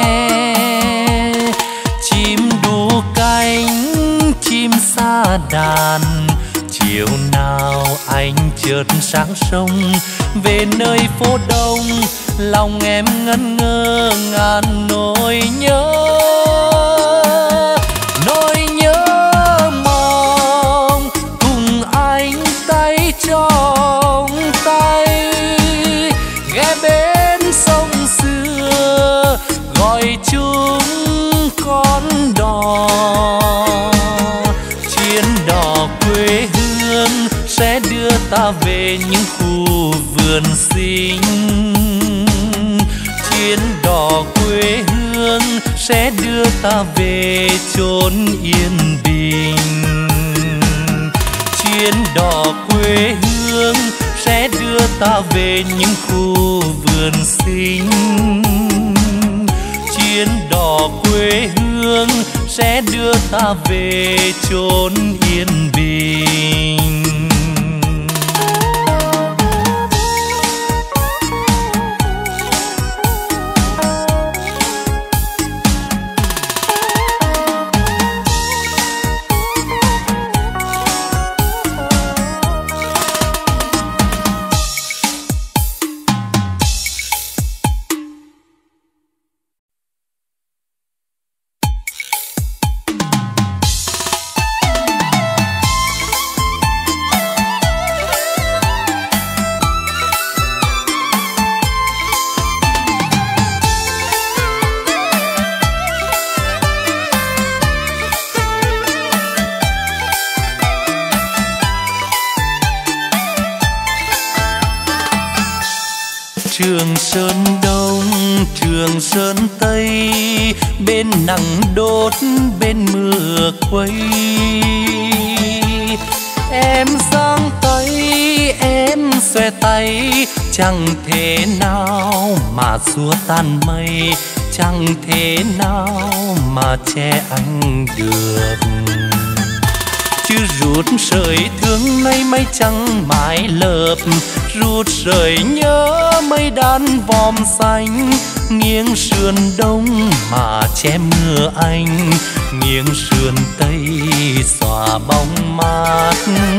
Chim đu cánh chim sa đàn, chiều nào anh chợt sáng sông về nơi phố đông. Lòng em ngẩn ngơ ngàn nỗi nhớ, nỗi nhớ mong sinh. Chuyến đò quê hương sẽ đưa ta về chốn yên bình. Chuyến đò quê hương sẽ đưa ta về những khu vườn xinh. Chuyến đò quê hương sẽ đưa ta về chốn yên bình. Trường Sơn Đông, Trường Sơn Tây, bên nắng đốt, bên mưa quay. Em giang tay, em xòe tay, chẳng thể nào mà xua tan mây, chẳng thể nào mà che anh được. Chứ rút sợi thương nay mây trắng mãi lợp, rút sợi nhớ mây đan vòm xanh. Nghiêng sườn đông mà che mưa anh, nghiêng sườn tây xòa bóng mát.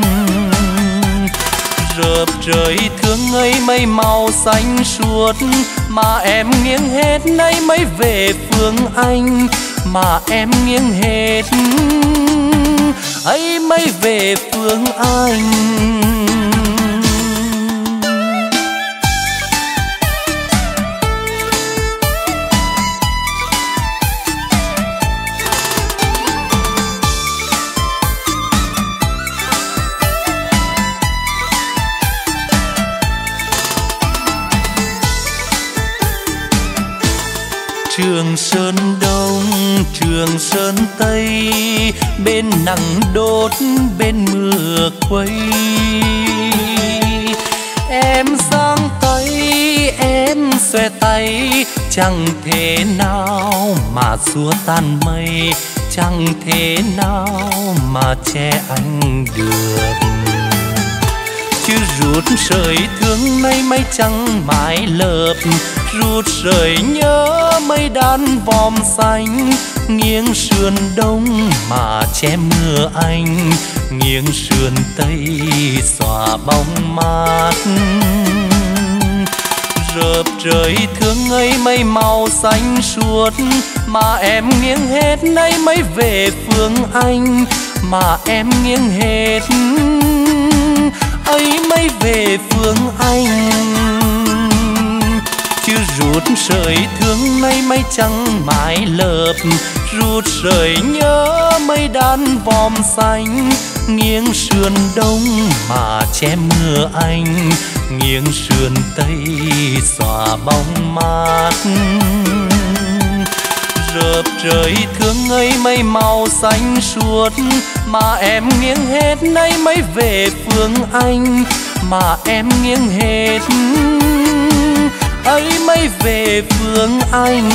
Rợp trời thương ấy mây màu xanh suốt, mà em nghiêng hết nay mây về phương anh, mà em nghiêng hết ấy mây về phương anh. Trường Sơn Đông, Trường Sơn Tây, bên nắng đốt, bên mưa quay. Em giang tay, em xòe tay, chẳng thể nào mà xua tan mây, chẳng thể nào mà che anh được. Chứ rút sợi thương nay mây trắng mãi lợp, rút sợi nhớ mây đan vòm xanh. Nghiêng sườn đông mà che mưa anh, nghiêng sườn tây xòa bóng mát. Rợp trời thương ấy mây màu xanh suốt, mà em nghiêng hết nay mây về phương anh, mà em nghiêng hết ấy mây về phương anh. Chứ rút sợi thương nay mây trắng mãi lợp, rút sợi nhớ mây đan vòm xanh. Nghiêng sườn đông mà che mưa anh, nghiêng sườn tây xòa bóng mát. Rợp trời thương ấy mây màu xanh suốt, mà em nghiêng hết nay mây về phương anh, mà em nghiêng hết ấy mây về phương anh.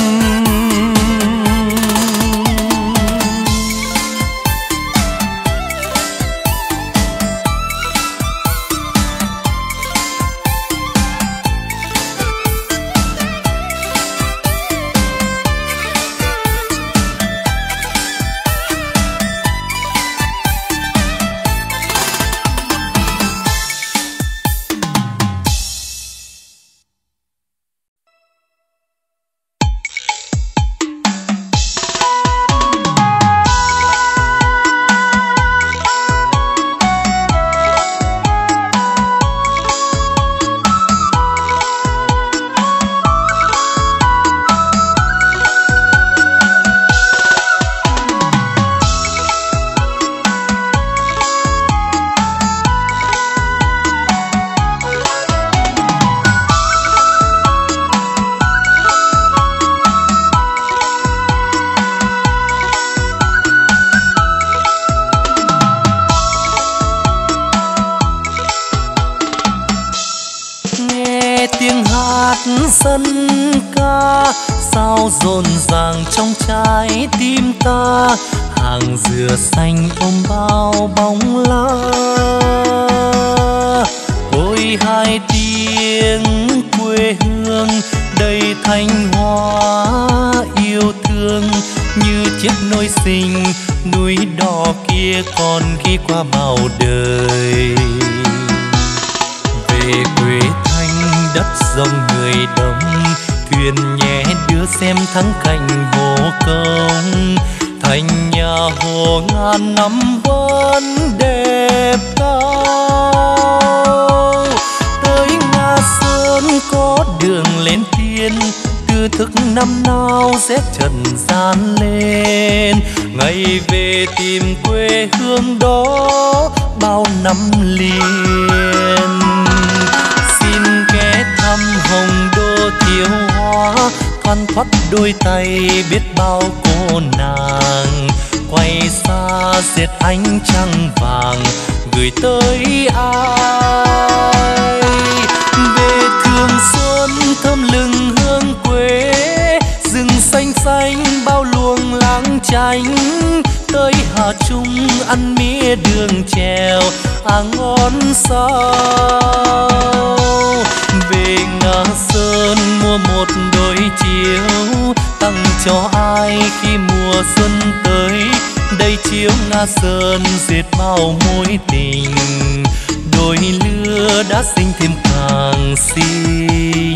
tiếng hát dân ca sao rộn ràng trong trái tim ta, hàng dừa xanh ôm bao bóng lá. Ôi hai tiếng quê hương đầy thanh hóa yêu thương, như chiếc nôi xinh núi đỏ kia còn ghi qua bao đời. Về quê thanh đất rộng người đông, thuyền nhé đưa xem thắng cảnh hồ công. Thành nhà hồ ngàn năm vẫn đẹp cao. Tới Nga Sơn có đường lên thiên, tư thức năm nào sẽ trần gian lên. Ngày về tìm quê hương đó bao năm liền. Xin ghé thăm Hồng Đô Thiệu Hóa, thoăn thoắt đôi tay biết bao cô nàng. Quay xa dệt ánh trăng vàng gửi tới ai. Về Thường Xuân thơm lừng hương quê, rừng xanh xanh bao luồng láng chánh. Tới Hà Trung ăn mía đường chèo à ngon sao. Về Nga Sơn mua một đôi chiếu, tặng cho ai khi mùa xuân tới. Đây chiếu Nga Sơn dệt bao mối tình, đôi lứa đã sinh thêm càng xinh.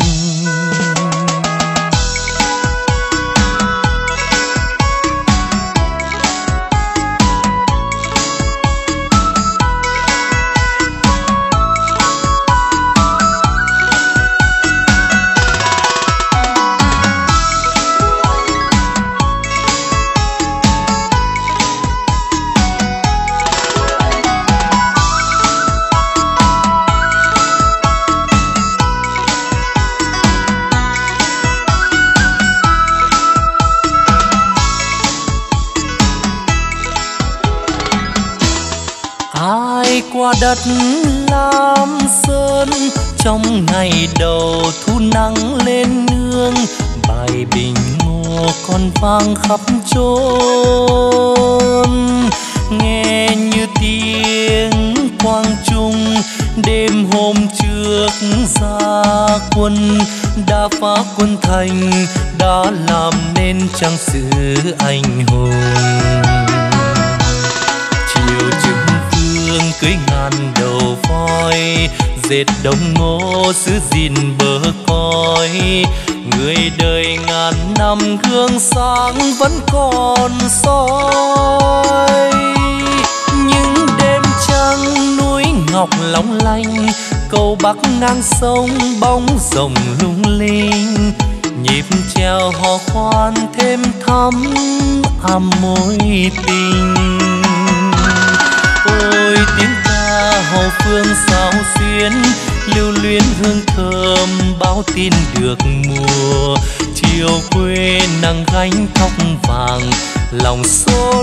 Qua đất Lam Sơn trong ngày đầu thu nắng lên nương, bài bình ngô còn vang khắp chốn. Nghe như tiếng quang trung đêm hôm trước ra quân, đã phá quân thành đã làm nên trang sử anh hùng. Chiều trưng cưới ngàn đầu voi, dệt đồng ngô xứ gìn bờ cõi. Người đời ngàn năm gương sáng vẫn còn soi. Những đêm trăng núi ngọc long lanh, cầu bắc ngang sông bóng rồng lung linh. Nhịp treo hò khoan thêm thắm ấm mối tình. Ôi tiếng ca hò phương sao xuyến, lưu luyến hương thơm báo tin được mùa. Chiều quê nắng gánh tóc vàng lòng xốn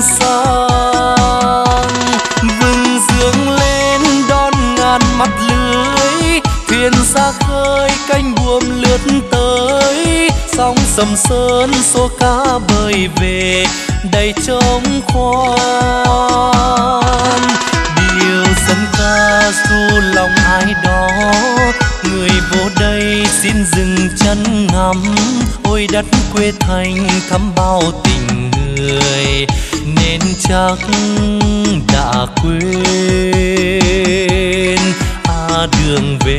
sang. Vừng dương lên đón ngàn mắt lưới, thuyền ra khơi cánh buồm lướt tới. Sóng sầm sơn số cá bơi về đầy trống khoan. Điều dân ca du lòng ai đó, người vô đây xin dừng chân ngắm. Ôi đất quê thành thắm bao tình người, nên chắc đã quên à đường về.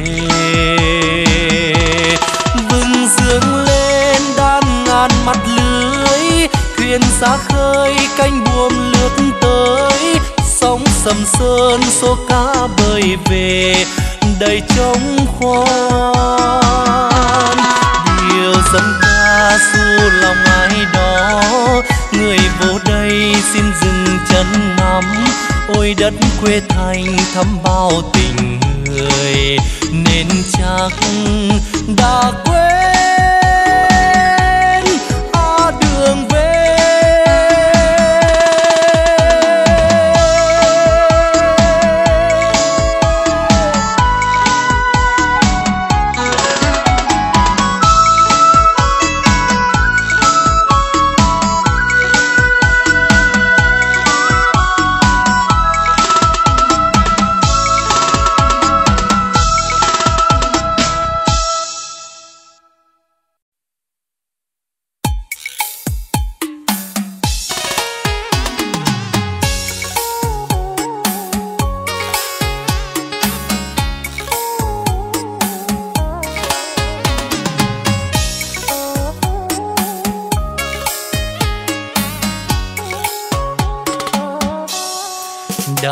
Vừng dương lên đan ngàn mắt lưới, thuyền ra khơi cánh buồm lướt tới. Sóng sầm sơn số cá bơi về đầy trống khoan. Điều dân ca du lòng ai đó, người vô đây xin dừng chân ngắm. Ôi đất quê thành thắm bao tình người, nên chắc đã quên à đường về.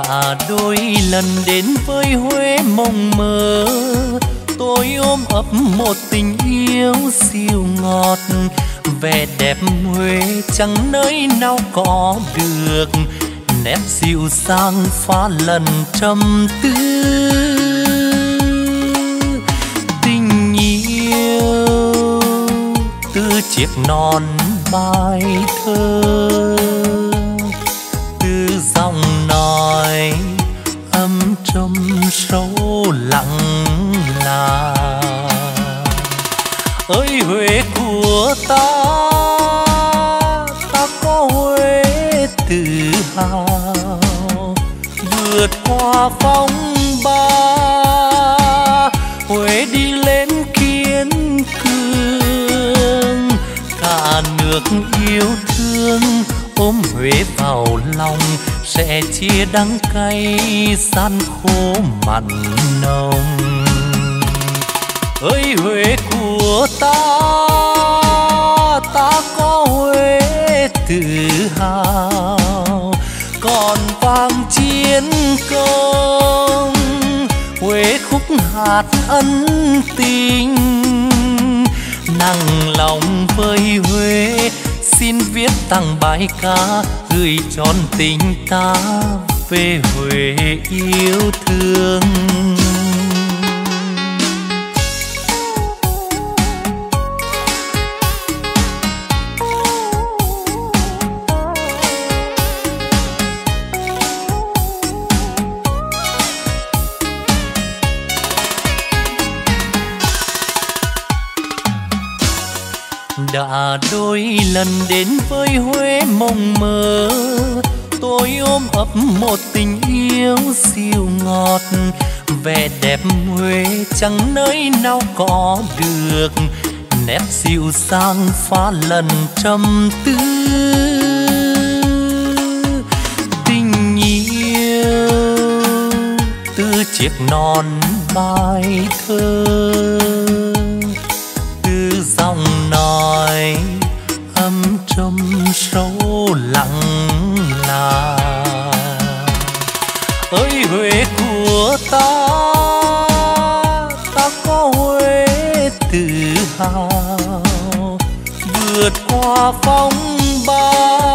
Đã đôi lần đến với Huế mộng mơ, tôi ôm ấp một tình yêu siêu ngọt. Vẻ đẹp Huế chẳng nơi nào có được, nét dịu dàng pha lần trầm tư. Tình yêu từ chiếc non bài thơ, từ dòng nói âm trầm sâu lặng là. Ơi Huế của ta, ta có Huế tự hào, vượt qua phong ba, Huế đi lên kiên cường. Cả nước yêu thương ôm Huế vào lòng, sẽ chia đắng cay gian khổ mặn nồng. Ơi Huế của ta, ta có Huế tự hào, còn vang chiến công. Huế khúc hát ân tình, nặng lòng với Huế, xin viết tặng bài ca gửi trọn tình ta về Huế yêu thương. Đã đôi lần đến với Huế mộng mơ, tôi ôm ấp một tình yêu siêu ngọt. Vẻ đẹp Huế chẳng nơi nào có được, nét dịu dàng pha lần trầm tư. Tình yêu từ chiếc non bài thơ, từ dòng nói âm trầm sâu lặng là. Ơi Huế của ta, ta có Huế tự hào, vượt qua phong ba,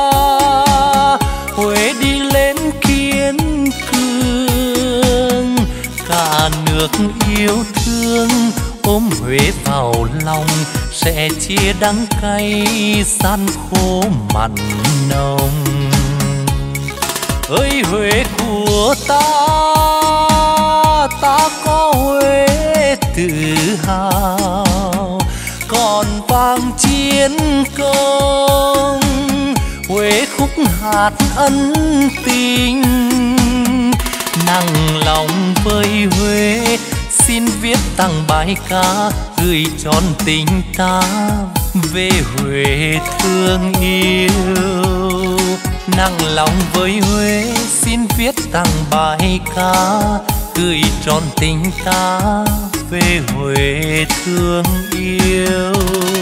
Huế đi lên kiên cường. Cả nước yêu thương ôm Huế vào lòng, sẽ chia đắng cay gian khổ mặn nồng. Ơi Huế của ta, ta có Huế tự hào, còn vang chiến công. Huế khúc hát ân tình, nặng lòng với Huế, xin viết tặng bài ca gửi trọn tình ta về Huế thương yêu. Nặng lòng với Huế, xin viết tặng bài ca gửi trọn tình ta về Huế thương yêu.